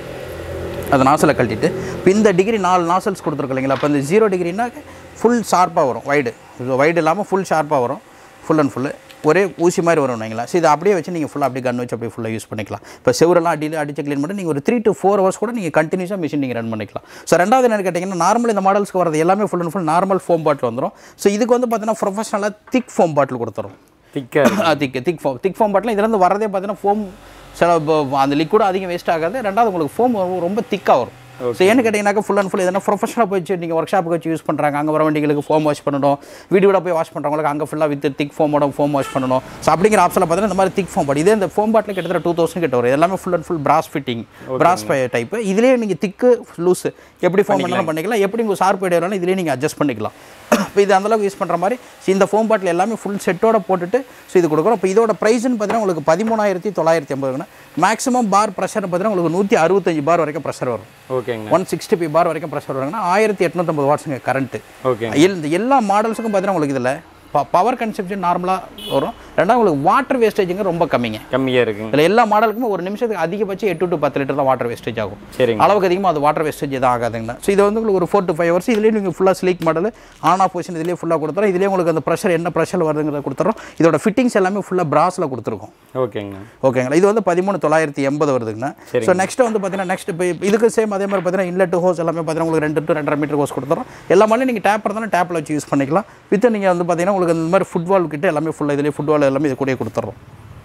அந்த நாசலை கழட்டிட்டு இப்போ இந்த டிகிரி நாலு நாசல்ஸ் கொடுத்துருக்கு இல்லைங்களா? இப்போ இந்த ஜீரோ டிகிரினா ஃபுல் ஷார்ப்பாக வரும், வைடு வைடு இல்லாமல் ஃபுல் ஷார்ப்பாக வரும், ஃபுல் அண்ட் ஃபுல்லு ஒரே ஊசி மாதிரி வரும் வைங்களா? ஸோ இதை அப்படியே வச்சு நீங்கள் ஃபுல்லாக அப்படியே கன் வச்சு அப்படியே ஃபுல்லாக யூஸ் பண்ணிக்கலாம். இப்போ செவரெல்லாம் அடியில் அடிச்சு க்ளீன் பண்ணி நீங்கள் ஒரு த்ரீ டு ஃபோர் ஹவர்ஸ் கூட நீங்கள் கண்டினியூஸாக மிஷின் நீங்கள் ரன் பண்ணிக்கலாம். ஸோ ரெண்டாவது என்ன கேட்டிங்கன்னா நார்மல் இந்த மாடல்ஸ்க்கு வரது எல்லாமே full and full normal foam bottle வந்துடும். ஸோ இதுக்கு வந்து பார்த்தீங்கன்னா ப்ரொஃபஷனலாக திக் ஃபோம் பாட்டில் கொடுத்துரும். திக்காக திக் திக் ஃபோம் திக் ஃபோம் பாட்டில் இதுலேருந்து வரதே பார்த்தீங்கன்னா ஃபோம் சில அந்த லிக்விடும் அதிகம் வேஸ்ட் ஆகாது. ரெண்டாவது உங்களுக்கு ஃபோம் ரொம்ப திக்காக வரும். ஸோ ஏன்னு கேட்டிங்கனாக்கா ஃபுல் அண்ட் ஃபுல் எதனா ப்ரொஃபஷனலாக போயிடுச்சு நீங்கள் ஒர்க் ஷாப்புக்கு வச்சு யூஸ் பண்ணுறாங்க, அங்கே வர வண்டிகளுக்கு ஃபோம் வாஷ் பண்ணணும், வீடு வீடாக போய் வாஷ் பண்ணுறவங்களுக்கு அங்கே ஃபுல்லாக வித் திக் ஃபோமோட ஃபோம் வாஷ் பண்ணணும். ஸோ அப்படிங்கிற ஆப்ஷனில் பார்த்தீங்கன்னா இந்த மாதிரி திக் ஃபோம் பாட் இதே இந்த ஃபோம் பாட்டில் கிட்டத்தட்ட டூ தௌசண்ட் கிட்ட வரும். எல்லாமே full and full brass fitting brass type. இதிலேயே நீங்கள் திக்கு லூஸு எப்படி ஃபோம் பண்ணாலும் பண்ணிக்கலாம், எப்படி உங்கள் ஷார்ப் ஐடியாலும் இதிலேயே நீங்கள் அட்ஜஸ்ட் பண்ணிக்கலாம். இப்போ இது அந்தளவுக்கு யூஸ் பண்ணுற மாதிரி இந்த ஃபோம் பாட்டில் எல்லாமே ஃபுல் செட்டோட போட்டுட்டு ஸோ இது கொடுக்குறோம். இப்போ இதோட ப்ரைஸ்ன்னு பார்த்தீங்கன்னா உங்களுக்கு பதிமூணாயிரத்தி தொள்ளாயிரத்தி ஐம்பதுனா மேக்ஸிமம் பார் ப்ரெஷர்னு பார்த்தீங்கன்னா உங்களுக்கு நூற்றி அறுபத்தஞ்சு பார் வரைக்கும் ப்ரெஷர் வரும். ஓகேங்க. ஒன் சிக்ஸ்டி ஃபைவ் பார் வரைக்கும் ப்ரெஷர் வருங்கன்னா ஆயிரத்தி எட்நூற்றம்பது வாட்ஸுங்க கரண்ட்டு. ஓகே. இந்த எல்லா மாடல்ஸுக்கும் பார்த்தீங்கன்னா உங்களுக்கு இதில் பவர் கன்சப்ஷன் நார்மலாக வரும். ரெண்டாவது உங்களுக்கு வாட்டர் வேஸ்டேஜுங்க ரொம்ப கம்மிங்க கம்மியாக இருக்குது. இதில் எல்லா மாடலுக்குமே ஒரு நிமிஷத்துக்கு அதிகபட்சம் எட்டு டு பத்து லிட்டர் தான் வாட்டர் வேஸ்டேஜ் ஆகும். சரி, அளவுக்கு அதிகமாக அது வாட்டர் வேஸ்டேஜ் எதுவும் ஆகாதுங்கண்ணா. ஸோ இது வந்து உங்களுக்கு ஒரு ஃபோர் டு ஃபைவ் ஹவர்ஸ் இதுலேயே நீங்கள் ஃபுல்லாக sleek model on off position இதிலே ஃபுல்லாக கொடுத்துறோம். இதிலே உங்களுக்கு அந்த ப்ரெஷர் என்ன ப்ரெஷர் வருதுங்கிறத கொடுத்துறோம். இதோட ஃபிட்டிங்ஸ் எல்லாமே ஃபுல்லாக பிராஸில் கொடுத்துருக்கோம். ஓகேங்க. ஓகேங்களா. இது வந்து பதிமூணு தொள்ளாயிரத்தி எண்பது வருதுங்கண்ணா. ஸோ நெக்ஸ்ட் வந்து பார்த்தீங்கன்னா நெக்ஸ்ட் இப்போ இதுக்கு சேம் அதே மாதிரி பார்த்தீங்கன்னா இன்லெட் ஹோஸ் எல்லாமே பார்த்தீங்கன்னா உங்களுக்கு ரெண்டு டு ரெண்டரை மீட்டர் ஹோஸ் கொடுத்துறோம். எல்லா மாதிரியும் நீங்கள் டேப் இருந்தாலும் டேப்பில் வச்சு யூஸ் பண்ணிக்கலாம். வித் நீங்கள் வந்து பார்த்தீங்கன்னா உங்களுக்கு இந்த மாதிரி ஃபுட்பால் கிட்ட எல்லாமே ஃபுல்லாக இதிலே ஃபுட்பால் எல்லாமே இது கூட கொடுத்துறோம்.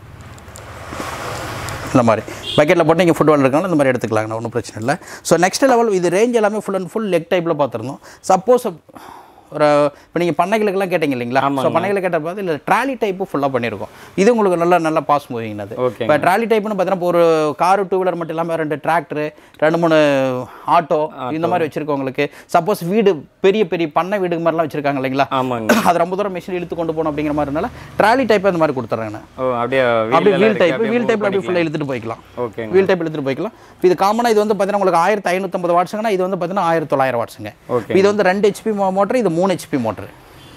இந்த மாதிரி பக்கெட்டில் போட்டு நீங்கள் ஃபுட்பால் இருக்காங்க இந்த மாதிரி எடுத்துக்கலாங்கண்ணா, ஒன்றும் பிரச்சனை இல்லை. ஸோ நெக்ஸ்ட் லெவல் இது ரேஞ்ச் எல்லாமே ஃபுல் அண்ட் ஃபுல் லெக் டைப்பில் பார்த்துருந்தோம். சப்போஸ் ஒரு இப்போ நீங்கள் பண்ணைகளுக்கெல்லாம் கேட்டிங்க இல்லைங்களா? ஸோ பண்ணைகளை கேட்ட பார்த்து இல்லை ட்ராலி டைப்பு ஃபுல்லாக பண்ணியிருக்கோம். இது உங்களுக்கு நல்லா நல்லா பாஸ் மூவிங் அது. இப்போ ட்ராலி டைப்புன்னு பார்த்தீங்கன்னா இப்போ ஒரு காரு டூ வீலர் மட்டும் இல்லாமல் ரெண்டு டிராக்டரு ரெண்டு மூணு ஆட்டோ இந்த மாதிரி வச்சுருக்கவங்களுக்கு சப்போஸ் வீடு பெரிய பெரிய பண்ணை வீடு மாதிரிலாம் வச்சுருக்காங்க இல்லைங்களா? ஆமாங்க. அது ரொம்ப தூரம் மிஷின் இழுத்து கொண்டு போகணும் அப்படிங்கிற மாதிரினால ட்ராலி டைப் அந்த மாதிரி கொடுத்துட்றாங்கண்ணா. அப்படியே அப்படியே வீல் டைப் வீல் டைப்பில் அப்படியே ஃபுல்லாக இழுத்துட்டு போய்க்கலாம். ஓகே. வீல் டைப் இழுத்துட்டு போய்க்கலாம். இது காமனாக இது வந்து பார்த்தீங்கன்னா உங்களுக்கு ஆயிரத்தி ஐநூற்றம்பது வாட்ஸுங்கன்னா இது வந்து பார்த்தீங்கன்னா ஆயிரத்தி தொள்ளாயிரம் வாட்ஸுங்க. ஓகே. இது வந்து ரெண்டு ஹெச்பி மோட்டர், இது மூணு ஹெச்பி மோட்டர்.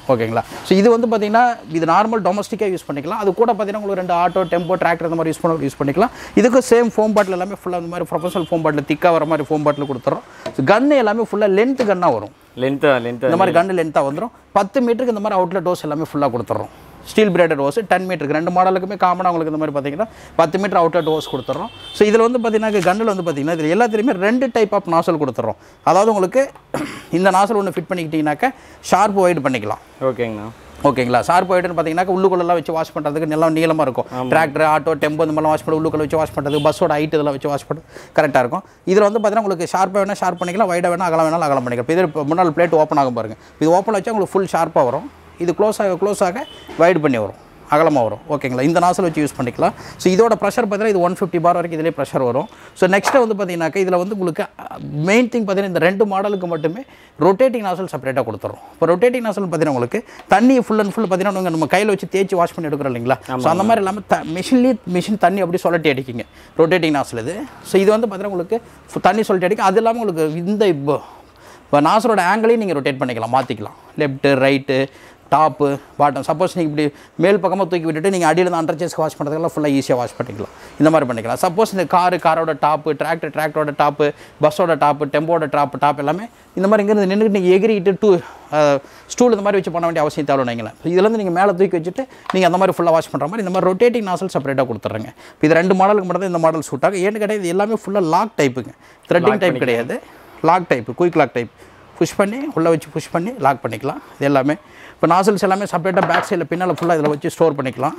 ஓகேங்களா. ஸோ இது வந்து பார்த்தீங்கன்னா இது நார்மல் டொமஸ்டிக்காக யூஸ் பண்ணிக்கலாம். அது கூட பார்த்தீங்கன்னா உங்களுக்கு ரெண்டு ஆட்டோ டெம்போ டிராக்டர் அந்த மாதிரி யூஸ் பண்ண யூஸ் பண்ணிக்கலாம். இதுக்கு சேம் ஃபோம் பாட்டில் எல்லாமே ஃபுல்லாக அந்த மாதிரி ப்ரொஃபஷனல் ஃபோம் பாட்டில் திக்காக வர மாதிரி ஃபோம் பாட்டில் கொடுத்துறோம். ஸோ கன்று எல்லாமே ஃபுல்லாக லென்த்து கன்னாக வரும். லென்த்தாக லென்த் இந்த மாதிரி கன்று லென்த்தாக வந்துடும். பத்து மீட்டருக்கு இந்த மாதிரி அவுட்லெட் டோஸ் எல்லாமே ஃபுல்லாக கொடுத்துட்றோம். ஸ்டீல் பிரேடட் ஹோஸ் டென் மீட்டருக்கு ரெண்டு மாடலுக்குமே காமனாக உங்களுக்கு இந்த மாதிரி பார்த்தீங்கன்னா பத்து மீட்டர் அவுட்லெட் ஹோஸ் கொடுத்துட்றோம். ஸோ இதில் வந்து பார்த்தீங்கன்னா கன்னில் வந்து பார்த்தீங்கன்னா இதில் எல்லாத்துலேயுமே ரெண்டு டைப் ஆஃப் நாசல் கொடுத்துட்றோம். அதாவது உங்களுக்கு இந்த நாசல் ஒன்று ஃபிட் பண்ணிக்கிட்டீங்கன்னாக்கா ஷார்ப் ஒயிட் பண்ணிக்கலாம். ஓகேங்கண்ணா. ஓகேங்களா. ஷார்ப் ஒயிட்னு பார்த்தீங்கன்னா உள்ளுக்குள்ளெல்லாம் வச்சு வாஷ் பண்ணுறதுக்கு நல்லா நீளமாக இருக்கும். டிராக்டர் ஆட்டோ டெம்போ இந்த மாதிரிலாம் வாஷ் பண்ணி உள்ளுக்குள்ள வச்சு வாஷ் பண்ணுறது பஸ்ஸோட ஹைட் இதெல்லாம் வச்சு வாஷ் பண்ணுறது கரெக்டாக இருக்கும். இதில் வந்து பார்த்தீங்கன்னா உங்களுக்கு ஷார்ப்பாக வேணால் ஷார்ப் பண்ணிக்கலாம், வைடாக வேணால் அகலம் வேணாலும் அகலம் பண்ணிக்கலாம். இது முன்னாள் பிளேட் ஓப்பன் ஆகும் பாருங்கள். இது ஓப்பன் வச்சா உங்களுக்கு ஃபுல் ஷார்ப்பாக வரும். இது க்ளோஸ் ஆக க்ளோஸ் ஆக வைடு பண்ணி வரும், அகலமாக வரும். ஓகேங்களா. இந்த நாசல் வச்சு யூஸ் பண்ணிக்கலாம். ஸோ இதோட ப்ரெஷர் பார்த்தீங்கன்னா இது ஒன் ஃபிஃப்டி பார் வரைக்கும் இதிலே ப்ரெஷர் வரும். ஸோ நெக்ஸ்ட்டு வந்து பார்த்தீங்கன்னாக்கா இதில் வந்து உங்களுக்கு மெயின் திங் பார்த்தீங்கன்னா இந்த ரெண்டு மாடலுக்கு மட்டுமே ரொட்டேட்டிங் நாசல் செப்பரேட்டாக கொடுத்துரும். இப்போ ரொட்டேட்டிங் நாசல் பார்த்தீங்கன்னா உங்களுக்கு தண்ணி ஃபுல் அண்ட் ஃபுல் பார்த்தீங்கன்னா நம்ம கையில் வச்சு தேய்ச்சி வாஷ் பண்ணி எடுக்கிறோம் இல்லைங்களா. ஸோ அந்த மாதிரி இல்லாமல் த மிஷின்லேயே மிஷின் தண்ணி அப்படி சொல்லட்டி அடிக்கிங்க ரொட்டேட்டிங் நாசல் இது. ஸோ இது வந்து பார்த்தீங்கன்னா உங்களுக்கு தண்ணி சொல்லட்டி அடிக்கும். அது இல்லாமல் உங்களுக்கு இந்த இப்போ இப்போ நாசலோட ஆங்கிளையும் நீங்கள் ரொட்டேட் பண்ணிக்கலாம், மாற்றிக்கலாம். Left right top bottom. Suppose நீங்கள் இப்படி மேல் பக்கமாக தூக்கி விட்டுட்டு நீங்கள் அடியில் தான் அண்டர் சேஸ்க்கு வாஷ் பண்ணுறதுக்கெல்லாம் ஃபுல்லாக ஈஸியாக வாஷ் பண்ணிக்கலாம். இந்த மாதிரி பண்ணிக்கலாம். சப்போஸ் இந்த காரு காரோட டாப்பு டிராக்டர் டிராக்டரோட டாப்பு பஸ்ஸோட டாப்பு டெம்போட டாப்பு டாப் எல்லாமே இந்த மாதிரி இங்கேருந்து நின்றுட்டு நீங்கள் எகிரிட்டு டூ ஸ்டூல் இந்த மாதிரி வச்சு பண்ண வேண்டிய அவசியம் தேவை நினைங்களேன். இதுலேருந்து நீங்கள் மேலே தூக்கி வச்சுட்டு நீங்கள் அந்த மாதிரி ஃபுல்லாக வாஷ் பண்ணுற மாதிரி இந்த மாதிரி ரொட்டேட்டிங் நாசல் செப்பரேட்டாக கொடுத்துட்றேங்க. இப்போ இது ரெண்டு மாடலுக்கு மட்டும் தான் இந்த மாடல் சூட் ஆகும். ஏன்னு கிடையாது, இது எல்லாமே ஃபுல்லாக லாக் டைப்புங்க, த்ரெட்டிங் டைப் கிடையாது, lock type, quick lock type. Push பண்ணி உள்ளே வச்சு புஷ் பண்ணி லாக் பண்ணிக்கலாம். இது எல்லாமே இப்போ நாசல்ஸ் எல்லாமே செப்பரேட்டாக பேக் சைடில் பின்னால் ஃபுல்லாக இதில் வச்சு ஸ்டோர் பண்ணிக்கலாம்.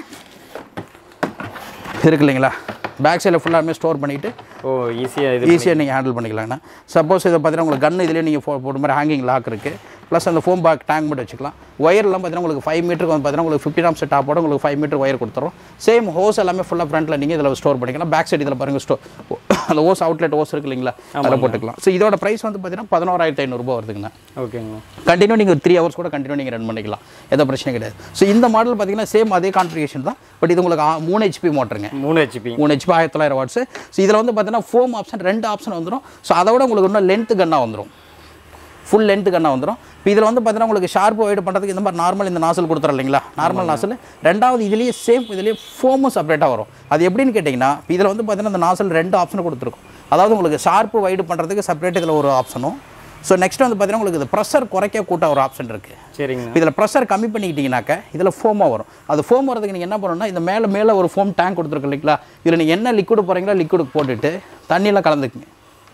இருக்கு இல்லைங்களா. பேக் சைடில் ஃபுல்லாமே ஸ்டோர் பண்ணிவிட்டு ஓ ஈஸியாக இது ஈஸியாக நீங்கள் ஹேண்டில் பண்ணிக்கலாங்கண்ணா. சப்போஸ் இதை பார்த்தீங்கன்னா உங்களுக்கு கன்று இதிலே நீங்கள் ஃபோ போட்ட மாதிரி ஹேங்கிங் லாக் இருக்குது. ப்ளஸ் அந்த ஃபோம் பேக் டேங்க் மட்டும் வச்சுக்கலாம். ஒயர்லாம் பார்த்தீங்கன்னா உங்களுக்கு ஃபைவ் மீட்டருக்கு வந்து பார்த்தீங்கன்னா உங்களுக்கு ஃபிஃப்டி ஆம்ஸ் டாப்போட உங்களுக்கு ஃபைவ் மீட்டர் ஒயர் கொடுத்துரும். சேம் ஹோஸ் எல்லாமே ஃபுல்லாக ஃப்ரண்ட்டில் நீங்கள் இதில் ஸ்டோர் பண்ணிக்கலாம். பேக் சைடு இதில் பாருங்கள் ஸ்டோ அந்த ஹோஸ் அவுட்லெட் ஹோஸ் இருக்குது இல்லைங்களா, அதில் போட்டுக்கலாம். ஸோ இதோட ப்ரைஸ் வந்து பார்த்தீங்கன்னா பதினோராயிரத்தி ஐநூறுரூபா வருதுங்கண்ணா. ஓகேங்கண்ணா. கண்டினியூ நீங்கள் த்ரீ ஹவர்ஸ் கூட கண்டினியூ நீங்கள் ரன் பண்ணிக்கலாம், எந்த பிரச்சனையும் கிடையாது. ஸோ இந்த மாடல் பார்த்தீங்கன்னா சேம் அதே கான்ஃபிகரேஷன் தான். பட் இது உங்களுக்கு மூணு ஹெச்பி மோட்டருங்க, மூணு ஹெச்பி மூணு ஹெச்பி ஆயிரத்தி தொள்ளாயிரம் வாட்ஸ். ஸோ இதில் வந்து பார்த்தீங்கன்னா ஃபோம் ஆப்ஷன் ரெண்டு ஆப்ஷன் வந்துடும். ஸோ அதை விட உங்களுக்கு இன்னும் லென்த்து கன்னாக வந்துடும், ஃபுல் லென்த்து கன்னாக வந்துடும். இப்போ இதில் வந்து பார்த்தீங்கன்னா உங்களுக்கு ஷார்ப் ஒயிட் பண்ணுறதுக்கு இந்த மாதிரி நார்மல் இந்த நாசல் கொடுத்துறோம் இல்லைங்களா, நார்மல் நாசல். ரெண்டாவது இதுலேயே சேம் இதுலேயே ஃபோமும் செப்பரேட்டாக வரும். அது எப்படின்னு கேட்டிங்கன்னா இதில் வந்து பார்த்தீங்கன்னா இந்த நாசல் ரெண்டு ஆப்ஷன் கொடுத்துருக்கும். அதாவது உங்களுக்கு ஷார்ப்பு வைடு பண்ணுறதுக்கு செப்பரேட் இதில் ஒரு ஆப்ஷனும். ஸோ நெக்ஸ்ட் வந்து பார்த்தீங்கன்னா உங்களுக்கு இது ப்ரெஷர் குறைக்க கூட்ட ஒரு ஆப்ஷன் இருக்குது. சரிங்க. இதில் ப்ரெஷர் கம்மி பண்ணிக்கிட்டீங்கன்னாக்கா இதில் ஃபோமாக வரும். அது ஃபோம் வரதுக்கு நீங்கள் என்ன பண்ணணும்னா இந்த மேலே மேலே ஒரு ஃபோம் டேங்க் கொடுத்துருக்கு இல்லைங்களா, இதில் நீங்கள் என்ன லிக்விட் போகிறீங்களோ லிக்விட் போட்டுட்டு தண்ணியெல்லாம் கலந்துக்குங்க.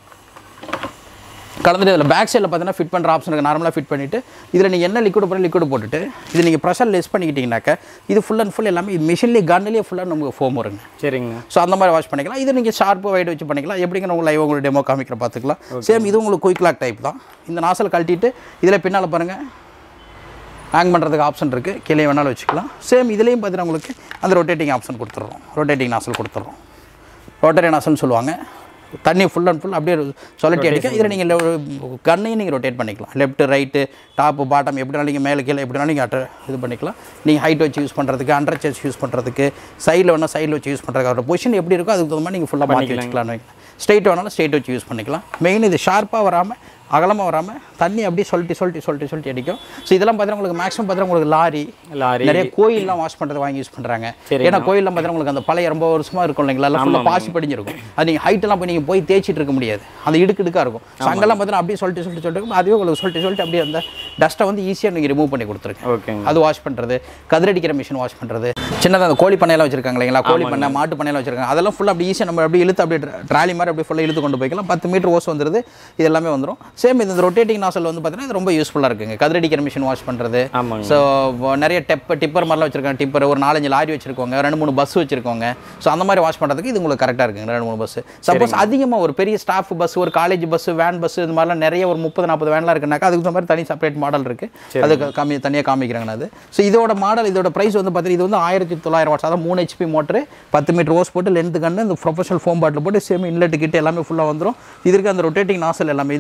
கலந்துட்டு இதில் பேக் சைடில் பார்த்தீங்கன்னா ஃபிட் பண்ணுற ஆப்ஷன் இருக்குது. நார்மலாக ஃபிட் பண்ணிவிட்டு இதில் நீங்கள் என்ன லிக்விட் போகிற லிக்விட் போட்டுட்டு இது நீங்கள் ப்ரெஷர் லெஸ் பண்ணிக்கிட்டீங்கன்னாக்கா இது ஃபுல் அண்ட் ஃபுல் எல்லாமே மிஷின்லேயே கன்னிலேயே ஃபுல்லாக நமக்கு ஃபோம் வருங்க. சரிங்க. ஸோ அந்த மாதிரி வாஷ் பண்ணிக்கலாம். இது நீங்கள் ஷார்ப்பு வைட் வச்சு பண்ணிக்கலாம். எப்படிங்கிற உங்களுக்கு லைவ் உங்களுக்கு டெமோ காமிக்கிற பார்த்துக்கலாம். சேம் இது உங்களுக்கு குயிக் லாக் டைப் தான். இந்த நாசல் கழட்டிட்டு இதில் பின்னால் பாருங்கள் ஹேங் பண்ணுறதுக்கு ஆப்ஷன் இருக்குது, கீழே வேணாலும் வச்சுக்கலாம். சேம் இதுலேயும் பார்த்தீங்கன்னா உங்களுக்கு அந்த ரொட்டேட்டிங் ஆப்ஷன் கொடுத்துட்றோம், ரொட்டேட்டிங் நாசல் கொடுத்துட்றோம். ரோட்டரி நாசல்னு சொல்லுவாங்க. தண்ணி ஃபுல் அண்ட் ஃபுல் அப்படியே சொல்லட்டி அடிக்கும். இதில் நீங்கள் கன்னையும் நீங்கள் ரொட்டேட் பண்ணிக்கலாம். லெஃப்ட் ரைட்டு டாப்பு பாட்டம் எப்படினாலும் நீங்கள் மேலே கீழே எப்படினாலும் நீங்கள் அட்ட இது பண்ணிக்கலாம். நீங்கள் ஹைட் வச்சு யூஸ் பண்ணுறதுக்கு, அண்டர் சேஸ் யூஸ் பண்ணுறதுக்கு, சைடில் வேணால் சைடில் வச்சு யூஸ் பண்ணுறதுக்கு அவரோட பொசிஷன் எப்படி இருக்கோ அதுக்கு தகுந்த மாதிரி நீங்கள் ஃபுல்லாக மாற்றி வச்சுக்கலாம்னு வைக்கலாம். ஸ்ட்ரெயிட் வேணாலும் ஸ்ட்ரெயிட் வச்சு யூஸ் பண்ணிக்கலாம். மெயின் இது ஷார்ப்பாக வராமல் அகலமாக வராமல் தண்ணி அப்படியே சொல்லிட்டு சொல்லிட்டு சொல்லிட்டு சொல்லிட்டு அடிக்கும். ஸோ இதெல்லாம் பார்த்தீங்கன்னா உங்களுக்கு மேக்ஸிமம் பார்த்தீங்கன்னா உங்களுக்கு லாரி லாரி நிறைய கோயிலெலாம் வாஷ் பண்ணுறது வாங்கி யூஸ் பண்ணுறாங்க. ஏன்னா கோயிலெலாம் பார்த்தீங்கன்னா உங்களுக்கு அந்த பழைய ரொம்ப வருஷமாக இருக்கும் இல்லைங்களா, எல்லாம் ஃபுல்லாக பாசி படிஞ்சிருக்கும். அது நீங்கள் ஹைட்டெல்லாம் போய் நீங்கள் போய் தேய்ச்சிட்டு இருக்க முடியாது, அது இடுக்கு இடுக்காக இருக்கும். ஸோ அங்கெல்லாம் பார்த்தீங்கன்னா அப்படியே சொல்லிட்டு சொல்லிட்டு சொல்லிட்டு அதுவே உங்களுக்கு சொல்லிட்டு சொல்லிட்டு அப்படியே அந்த டஸ்ட்டை வந்து ஈஸியாக நீங்கள் ரிமூவ் பண்ணி கொடுத்துருங்க. ஓகே. அது வாஷ் பண்ணுறது, கதிரடிக்கிற மிஷின் வாஷ் பண்ணுறது, சின்னதாக அந்த கோழி பண்ணையெல்லாம் வச்சிருக்காங்க இல்லைங்களா, கோழி பண்ணை மாட்டு பண்ணையெல்லாம் வச்சிருக்காங்க. அதெல்லாம் ஃபுல்லாக அப்படி ஈஸியாக நம்ம அப்படியே இழுத்து அப்படியே ட்ராலி மாதிரி அப்படியே ஃபுல்லாக இழுத்து கொண்டு போய்க்கலாம். பத்து மீட்டர் ஓஸ் வந்துடுது, இது எல்லாமே வந்துடும். சேம் இந்த ரொட்டேட்டிங் நாசல் வந்து பார்த்தீங்கன்னா இது ரொம்ப யூஸ்ஃபுல்லாக இருக்குங்க. கதிரடிக்கிற மிஷின் வாஷ் பண்ணுறது. ஸோ நிறைய டெப் டிப்பர் மாதிரிலாம் வச்சிருக்காங்க. டிப்பர் ஒரு நாலஞ்சு லாரி வச்சிருக்கோங்க, ரெண்டு மூணு பஸ் வச்சிருக்கோங்க. ஸோ அந்த மாதிரி வாஷ் பண்ணுறதுக்கு இது உங்களுக்கு கரெக்டாக இருக்குங்க. ரெண்டு மூணு பஸ் சப்போஸ் அதிகமாக ஒரு பெரிய ஸ்டாஃப் பஸ், ஒரு காலேஜ் பஸ், வேன் பஸ், இது மாதிரிலாம் நிறைய ஒரு முப்பது நாற்பது வேன்லாம் இருக்குனாக்கா அதுக்கு மாதிரி தனி செப்பரேட் மாடல் இருக்குது. அது காமி தனியாக காமிக்கிறாங்க. அது ஸோ இதோட மாடல் இதோட ப்ரைஸ் வந்து பார்த்தீங்கன்னா இது வந்து ஆயிரத்தி தொள்ளாயிரம் வாட்ஸ், அதாவது மூணு ஹெச்பி மோட்டர், பத்து மீட்டர் ஓஸ் போட்டு லென்த்து கண்ணு இந்த ப்ரொஃபஷனல் ஃபோம் பாட்டில் போட்டு சேம் இன்லெட் கிட்ட எல்லாமே ஃபுல்லாக வந்துடும். இதற்கு அந்த ரொட்டேட்டிங் நாசல் எல்லாமே இந்த ரொட்டேட்டிங்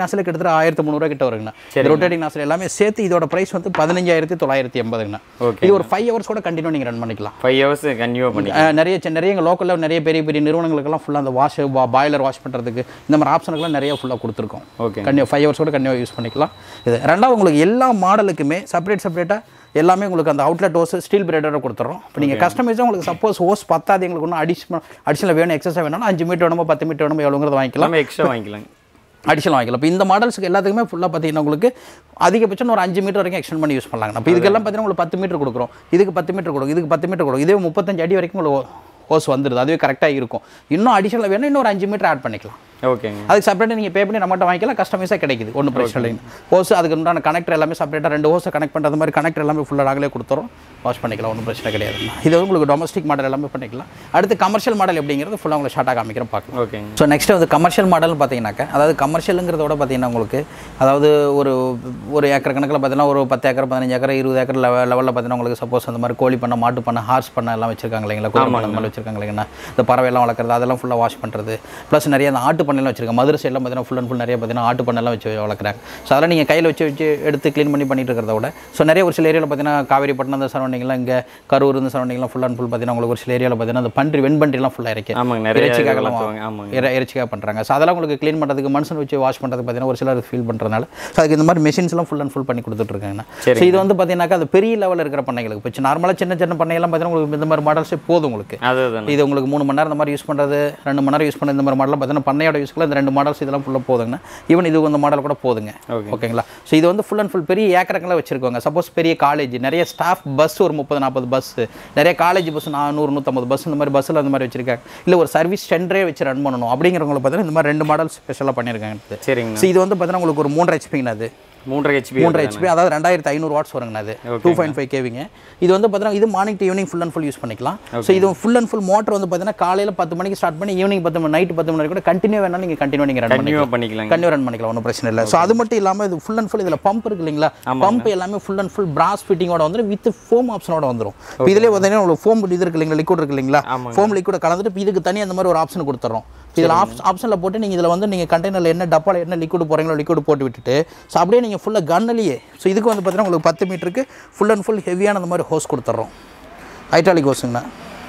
நாசில் கிட்டத்தட்ட ஆயிரத்தி முந்நூறுவா கிட்ட வருங்கண்ணா. இந்த ரொட்டேட்டிங் நாசில் எல்லாமே சேர்த்து இதோட பிரைஸ் வந்து பதினஞ்சாயிரத்தி தொள்ளாயிரத்தி எண்பதுங்கண்ணா. இது ஒரு ஃபைவ் ஹவர்ஸ் கூட கண்டினியூ நீங்கள் ரன் பண்ணிக்கலாம். ஃபைவ் ஹவர்ஸ் கண்டினியூ பண்ணி நிறைய நிறைய எங்கள் லோக்கலில் நிறைய பெரிய பெரிய நிறுவனங்களுக்கெல்லாம் ஃபுல்லாக அந்த வாஷ் பாய்லர் வாஷ் பண்ணுறதுக்கு இந்த மாதிரி ஆப்ஷனுக்குலாம் நிறைய ஃபுல்லாக கொடுத்துருக்கோம். ஓகே கண்டினியூ ஃபைவ் ஹவர்ஸ் கூட கண்டினியூ யூஸ் பண்ணிக்கலாம். இது ரெண்டாவது உங்களுக்கு எல்லா மாடலுக்குமே செப்பரேட் செப்பரேட்டாக எல்லாமே உங்களுக்கு அந்த அவுட்லெட் ஹோஸ் ஸ்டீல் பிரேடரை கொடுத்துறோம். இப்போ நீங்கள் கஸ்டமைஸாக உங்களுக்கு சப்போஸ் ஹோஸ் பத்தாது எங்களுக்கு ஒன்றும் அடிஷனல் அடிஷனல் வேணும் எக்ஸஸாக வேணும்னா அஞ்சு மீட்டர் வேணுமோ பத்து மீட்டர் வேணுமோ எவ்வளோங்கிறது வாங்கிக்கலாம். எக்ஸ்ட்ரா வாங்கிக்கலாம், அடிஷனல் வாங்கிக்கலாம். இப்போ இந்த மாடல்ஸுக்கு எல்லாத்துக்குமே ஃபுல்லாக பார்த்தீங்கன்னா உங்களுக்கு அதிகபட்சம் ஒரு அஞ்சு மீட்டர் வரைக்கும் எக்ஸ்டெண்ட் பண்ணி யூஸ் பண்ணலாங்க. இப்போ இதுக்கெல்லாம் பார்த்தீங்கன்னா உங்களுக்கு பத்து மீட்டர் கொடுக்குறோம், இதுக்கு பத்து மீட்டர் கொடுக்கும், இதுக்கு பத்து மீட்டர் கொடுக்கும், இதே முப்பத்தஞ்சு அடி வரைக்கும் உங்களுக்கு ஹோஸ் வந்துடுது. அதுவே கரெக்டாக இருக்கும். இன்னும் அடிஷனல் வேணும் இன்னும் ஒரு அஞ்சு மீட்டர் ஆட் பண்ணிக்கலாம். ஓகேங்க. அதுக்கு செப்பரேட்டாக நீங்கள் பே பண்ணி நம்மகிட்ட வாங்கிக்கலாம். கஸ்டமைஸாக கிடைக்குது, ஒன்றும் பிரச்சனை இல்லைங்க. ஹோஸ் அதுக்கு உண்டான கனெக்டர் எல்லாமே செப்பரேட்டாக ரெண்டு ஹோஸை கனெக்ட் பண்ணுறது மாதிரி கனெக்டர் எல்லாமே ஃபுல்லாக நாங்களே கொடுத்துறோம். வாஷ் பண்ணிக்கலாம், ஒன்றும் பிரச்சனை கிடையாது. இது வந்து உங்களுக்கு டொமஸ்டிக் மாடல் எல்லாமே பண்ணிக்கலாம். அடுத்து கமர்ஷியல் மாடல் எப்படிங்கிறது ஃபுல்லாக உங்களுக்கு ஷார்ட்டாக காமிக்கிறோம் பார்க்கலாம். ஓகேங்க. ஸோ நெக்ஸ்ட் வந்து கமர்ஷியல் மாடல்னு பார்த்தீங்கன்னாக்கா அதாவது கமர்ஷியலுங்கிறதோட பார்த்தீங்கன்னா உங்களுக்கு அதாவது ஒரு ஒரு ஏக்கர் கணக்கில் பார்த்தீங்கன்னா ஒரு பத்து ஏக்கர் பதினஞ்சு ஏக்கர் இருபது ஏக்கர் லெவல் லெவலில் பார்த்தீங்கன்னா உங்களுக்கு சப்போஸ் அந்த மாதிரி கோழி பண்ண மாட்டு பண்ண ஹார்ஸ் பண்ண எல்லாம் வச்சிருக்காங்க இல்லைங்களா, கோழி பண்ண மாதிரி வச்சிருக்காங்க இல்லைங்கன்னா இந்த பறவையெல்லாம் வளர்க்குறது அதெல்லாம் ஃபுல்லாக வாஷ் பண்ணுறது. ப்ளஸ் நிறைய அந்த ஆட்டு பண்ணையெல்லாம் வச்சிருக்காங்க. மதுரை சைட்லாம் பார்த்தீங்கன்னா ஃபுல் அண்ட் ஃபுல் நிறைய பார்த்தீங்கன்னா ஆட்டு பண்ணெல்லாம் வச்சு வளர்க்குறாங்க. ஸோ அதெல்லாம் நீங்கள் கையில் வச்சு வச்சு எடுத்து க்ளீன் பண்ணி பண்ணிட்டு இருக்கிறத விட ஸோ நிறைய ஒரு சில ஏரியாவில் பார்த்தீங்கன்னா காவேரிப்பட்டினம் அந்த சரௌண்டிங்லாம் இங்கே கரூர் இந்த சரௌண்டிங்லாம் ஃபுல் அண்ட் ஃபுல் பார்த்தீங்கன்னா உங்களுக்கு ஒரு சில ஏரியாவில் பார்த்தீங்கன்னா அந்த பன்றி வெண்பன்றிலாம் ஃபுல்லாக இறக்கி இறைச்சிக்காகலாம் இறைச்சிக்காக பண்ணுறாங்க. ஸோ அதெல்லாம் உங்களுக்கு க்ளீன் பண்ணுறதுக்கு மனுஷன் வச்சு வாஷ் பண்ணுறதுக்கு பார்த்தீங்கன்னா ஒரு சிலர் ஃபீல் பண்ணுறதுனால ஸோ அதுக்கு இந்த மாதிரி மெஷின்ஸ்லாம் ஃபுல் அண்ட் ஃபுல் பண்ணி கொடுத்துட்ருக்காங்க. ஸோ இது வந்து பார்த்தீங்கன்னாக்கா அது பெரிய லெவலில் இருக்கிற பண்ணைகளுக்கு இப்போ நார்மலாக சின்ன சின்ன பண்ணையெல்லாம் பார்த்தீங்கன்னா உங்களுக்கு இந்த மாதிரி மாடல்ஸே போதும் உங்களுக்கு. இது உங்களுக்கு மூணு மணி நேரம் இந்த மாதிரி யூஸ் பண்ணுறது ரெண்டு மணி நேரம் யூஸ் பண்ண இந்த மாதிரி மாடலாம் பார்த்தீங்கன்னா பண்ணையோட யூஸ்க்குள்ள இந்த ரெண்டு மாடல்ஸ் இதெல்லாம் ஃபுல்லாக போதுங்கண்ணா. ஈவன் இது இந்த மாடல் கூட போதுங்க. ஓகேங்களா. ஸோ இது வந்து ஃபுல் அண்ட் ஃபுல் பெரிய ஏக்கரங்களை வச்சிருக்காங்க. சப்போஸ் பெரிய காலேஜ் நிறைய ஸ்டாஃப் பஸ் ஒரு முப்பது நாற்பது பஸ் நிறைய காலேஜ் பஸ் நூறு நூற்றம்பது பஸ் இந்த மாதிரி பஸ்ஸில் அந்த மாதிரி வச்சிருக்காங்க. இல்லை ஒரு சர்வீஸ் சென்டரே வச்சு ரன் பண்ணணும் அப்படிங்கிறவங்களை பார்த்தீங்கன்னா இந்த மாதிரி ரெண்டு மாடல் ஸ்பெஷலாக பண்ணியிருக்காங்க. சரிங்க. ஸோ இது வந்து பார்த்தீங்கன்னா உங்களுக்கு ஒரு மூன்றரை ஹெச்பிங்க அது மூன்றரை ஹெச்பி மூன்றரை ஹெச்பி அதாவது ரெண்டாயிரத்தி ஐநூறு வாட்ஸ் வருங்கண்ணா. அது டூ பாயிண்ட் ஃபைவ் கேவிங்க. இது வந்து பார்த்தீங்கன்னா இது morning to evening full and full use பண்ணிக்கலாம். ஸோ இது ஃபுல் அண்ட் ஃபுல் மோட்டர் வந்து பார்த்தீங்கன்னா காலையில் பத்து மணிக்கு ஸ்டார்ட் பண்ணி ஈவினிங் பத்து மணி நைட் பத்து மணி கூட கண்டினியூ வேணாலும் நீங்கள் கண்டினியூ நீங்கள் ரன் பண்ணிக்கலாம் கண்டினியூ ரன் பண்ணிக்கலாம் ஒன்றும் பிரச்சனை இல்லை. ஸோ அது மட்டும் இல்லாமல் இது ஃபுல் அண்ட் ஃபுல் இதில் பம்ப் இருக்கு இல்லைங்களா, பம்ப் எல்லாமே ஃபுல் அண்ட் ஃபுல் பிராஸ் ஃபிட்டிங்கோட வந்துடும் வித் ஃபோம் ஆப்ஷனோட வந்துடும். இதிலே பார்த்தீங்கன்னா உங்களுக்கு ஃபோம் இது இருக்கு இல்லைங்களா, லிக்விட் இருக்கு இல்லைங்களா, ஃபோம் லிக்விட் கலந்துட்டு இதுக்கு தனியாக அந்த மாதிரி ஒரு ஆப்ஷன் கொடுத்துறோம். இதில் ஆப் ஆப்ஷனில் போட்டு நீங்கள் இதில் வந்து நீங்கள் கண்டெய்னரில் என்ன டப்பாவில் என்ன லிக்விட் போகிறீங்களோ லிக்விட் போட்டு விட்டுட்டு ஸோ அப்படியே நீங்கள் ஃபுல்லாக கன்னிலேயே ஸோ இதுக்கு வந்து பார்த்தீங்கன்னா உங்களுக்கு பத்து மீட்டருக்கு ஃபுல் அண்ட் ஃபுல் ஹெவியான அந்த மாதிரி ஹோஸ் கொடுத்துட்றோம். ஹைட்ராலிக் ஹோஸுங்கண்ணா.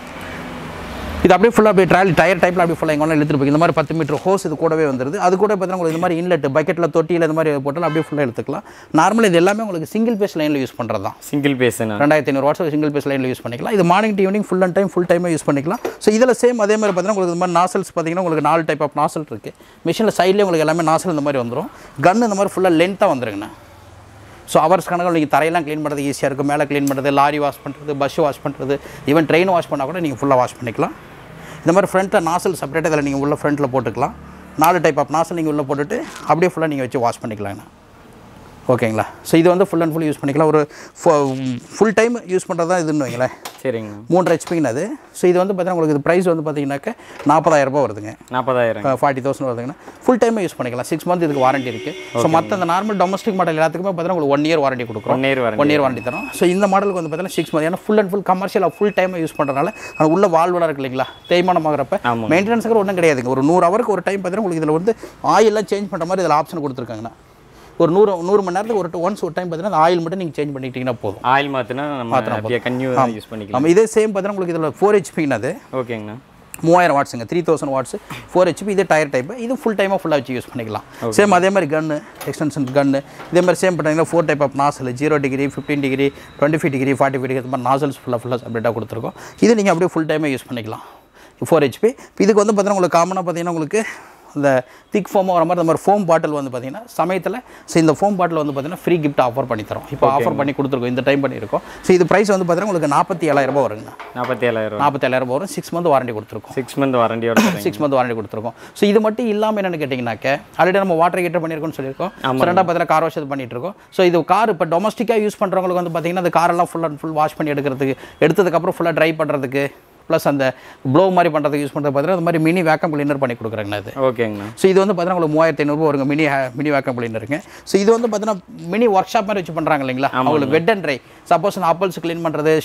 இது அப்படியே ஃபுல்லாக அப்படியே ட்ராலி டயர் டைப்பில் அப்படியே ஃபுல்லாக எங்கே இழுத்துட்டு போய் இந்த மாதிரி பத்து மீட்டர் ஹோஸ் இது கூடவே வந்துருது. அது கூட பார்த்தீங்கன்னா உங்களுக்கு இந்த மாதிரி இன்லெட் பக்கெட்டில் தொட்டியில் இந்த மாதிரி போட்டாலும் அப்படியே ஃபுல்லாக எடுத்துக்கலாம். நார்மலாக இது எல்லாமே உங்களுக்கு சிங்கிள் பேஸ் லைனில் யூஸ் பண்ணுறது தான். சிங்கிள் பேஸ் ரெண்டாயிரத்தி ஐநூறு வாட்ஸ் சிங்கிள் பேஸ் லைனில் யூஸ் பண்ணிக்கலாம். இது morning to evening full and time full டைமே யூஸ் பண்ணிக்கலாம். ஸோ இதில் சேம் அதே மாதிரி பார்த்தீங்கன்னா உங்களுக்கு இந்த மாதிரி நாசல்ஸ் பார்த்தீங்கன்னா உங்களுக்கு நாலு டைப் ஆஃப் நாசல் இருக்குது. மிஷினில் சைட்லேயே உங்களுக்கு எல்லாமே நாசல் இந்த மாதிரி வந்துடும். கன் இந்த மாதிரி ஃபுல்லாக லென்த்தாக வந்துருங்கண்ணா. ஸோ ஹவர்ஸ் கணக்கில் நீங்கள் தரையெல்லாம் க்ளீன் பண்ணுறது ஈஸியாக இருக்கும். மேலே க்ளீன் பண்ணுறது, லாரி வாஷ் பண்ணுறது, பஸ் வாஷ் பண்ணுறது, ஈவன் ட்ரெயின் வாஷ் பண்ணால் கூட நீங்கள் ஃபுல்லாக வாஷ் பண்ணிக்கலாம். இந்த மாதிரி ஃப்ரண்ட்டில் நாசல் செப்பரேட்டாக இதில் நீங்கள் உள்ள ஃப்ரண்ட்டில் போட்டுக்கலாம். நாலு டைப் ஆஃப் நாசல் நீங்கள் உள்ளே போட்டுட்டு அப்படியே ஃபுல்லாக நீங்கள் வச்சு வாஷ் பண்ணிக்கலாங்கண்ணா. ஓகேங்களா. ஸோ இது வந்து ஃபுல் அண்ட் ஃபுல் யூஸ் பண்ணிக்கலாம். ஒரு ஃபுல் டைம் யூஸ் பண்ணுறது தான் இதுன்னு வைங்களேன். சரிங்க. மூன்று ஹெச்பிங்க அது. ஸோ இது வந்து பார்த்தீங்கன்னா உங்களுக்கு இது ப்ரைஸ் வந்து பார்த்தீங்கன்னாக்க நாற்பதாயிரம் ரூபாய் வருதுங்க. நாற்பதாயிரம் ஃபார்ட்டி தௌசண்ட் வருதுங்கன்னா ஃபுல் டைமே யூஸ் பண்ணிக்கலாம். சிக்ஸ் மந்த் இதுக்கு வாரண்டி இருக்குது. ஸோ மற்ற அந்த நார்மல் டொமஸ்டிக் மாடல் எல்லாத்துக்குமே பார்த்தீங்கன்னா உங்களுக்கு ஒன் இயர் வாரண்டி கொடுக்குறோம். One year one year warranty தரோம். ஸோ இந்த மாடலுக்கு வந்து பார்த்தீங்கன்னா சிக்ஸ் மந்த் ஏன்னா ஃபுல் அண்ட் ஃபுல் கமர்ஷியலாக ஃபுல் டைம் யூஸ் பண்ணுறதுனால அது உள்ள வால்வெலாம் இருக்கு இல்லைங்களா, தேய்மானம் ஆகிறப்ப மெயின்டெனன்ஸுக்கு ஒன்றும் கிடையாதுங்க. ஒரு நூறு ஹவருக்கு ஒரு டைம் பார்த்தீங்கன்னா உங்களுக்கு இதில் வந்து ஆயிலெலாம் சேஞ்ச் பண்ணுற மாதிரி இதில் ஆப்ஷன் கொடுத்துருக்காங்கண்ணா. ஒரு நூறு நூறு மணி நேரத்துக்கு ஒரு ஒன்ஸ் ஒரு டைம் பார்த்தீங்கன்னா ஆயில் மட்டும் நீங்கள் சேஞ்ச் பண்ணிக்கிட்டீங்கன்னா போதும். ஆயில் மாற்றினா நம்ம கன்யூ யூஸ் பண்ணிக்கலாம். நம்ம இதே சேம் பார்த்தீங்கன்னா உங்களுக்கு இதில் ஃபோர் ஹெச்பின்னு அது ஓகேங்கண்ணா. மூவாயிரம் வாட்ஸுங்க, three thousand watts four HP. இதே டயர் டைப்பு. இது ஃபுல் டைமாக ஃபுல்லாக வச்சு யூஸ் பண்ணிக்கலாம். சேம் அதே மாதிரி கன்னு எக்ஸ்டென்ஷன் கன்னு இதே மாதிரி சேம் பண்ணிங்கன்னா four type of nozzle zero degree fifteen degree twenty five degree forty five degree இந்த மாதிரி நாசல்ஸ் ஃபுல்லாக ஃபுல்லாக செப்பரேட்டாக கொடுத்துருக்கோம். இது நீங்கள் அப்படியே ஃபுல் டைமே யூஸ் பண்ணிக்கலாம். Four HP. இதுக்கு வந்து பார்த்தீங்கன்னா உங்களுக்கு காமனாக பார்த்தீங்கன்னா உங்களுக்கு இந்த திக் ஃபோமாக வர மாதிரி இந்த மாதிரி ஃபோம் பாட்டில் வந்து பார்த்தீங்கன்னா சமயத்தில் ஸோ இந்த ஃபோம் பாட்டில் வந்து பார்த்தீங்கன்னா ஃப்ரீ கிஃப்ட் ஆஃபர் பண்ணி தரோம். இப்போ ஆஃபர் பண்ணி கொடுத்துருக்கோம், இந்த டைம் பண்ணியிருக்கோம். ஸோ இது ப்ரைஸ் வந்து பார்த்தீங்கன்னா உங்களுக்கு நாற்பத்தி ஏழாயிரம் ரூபாய் வருங்க. நாற்பத்தி ஏழாயிரம் நாற்பத்தி ஏழாயிரம் ரூபாய் வரும். சிக்ஸ் மந்த் வாரண்டி கொடுத்துருக்கோம். சிக்ஸ் மந்த் வாரண்டியோட சிக்ஸ் மந்த் வாரண்டி கொடுத்துருக்கோம். ஸோ இது மட்டும் இல்லாமல் என்னென்னு கேட்டிங்கனாக்க ஆல்ரெடி நம்ம வாட்டர் ஹீட்டர் பண்ணியிருக்கோம்னு சொல்லியிருக்கோம். ரெண்டாவது பார்த்தீங்கன்னா கார் வாஷ் பண்ணிட்டு இருக்கோம். ஸோ இது கார் இப்போ டொமஸ்டிக்காக யூஸ் பண்ணுறவங்களுக்கு வந்து பார்த்தீங்கன்னா அந்த காரெல்லாம் ஃபுல் அண்ட் ஃபுல் வாஷ் பண்ணி எடுக்கிறதுக்கு எடுத்ததுக்கப்புறம் ஃபுல்லாக ட்ரை பண்ணுறதுக்கு ப்ளஸ் அந்த ப்ளோ மாதிரி பண்ணுறதுக்கு யூஸ் பண்ணுறது பார்த்தீங்கன்னா அந்த மாதிரி மினி வேக்கம் கிளீனர் பண்ணி கொடுக்குறாங்கண்ணா இது. ஓகேங்கண்ணா. ஸோ இது வந்து பார்த்தீங்கன்னா உங்களுக்கு மூவாயிரத்தி ஐநூறுபா வருங்க மினி மினி வேக்கம் கிளீனருங்க. ஸோ இது வந்து பார்த்தீங்கன்னா மினி ஒர்க் ஷாப் மாதிரி வச்சு பண்ணுறாங்க இல்லைங்களா, அவங்களுக்கு வெட் அண்ட் ட்ரை. சப்போஸ் அந்த ஆப்பிள்ஸ் க்ளீன் பண்ணுறது,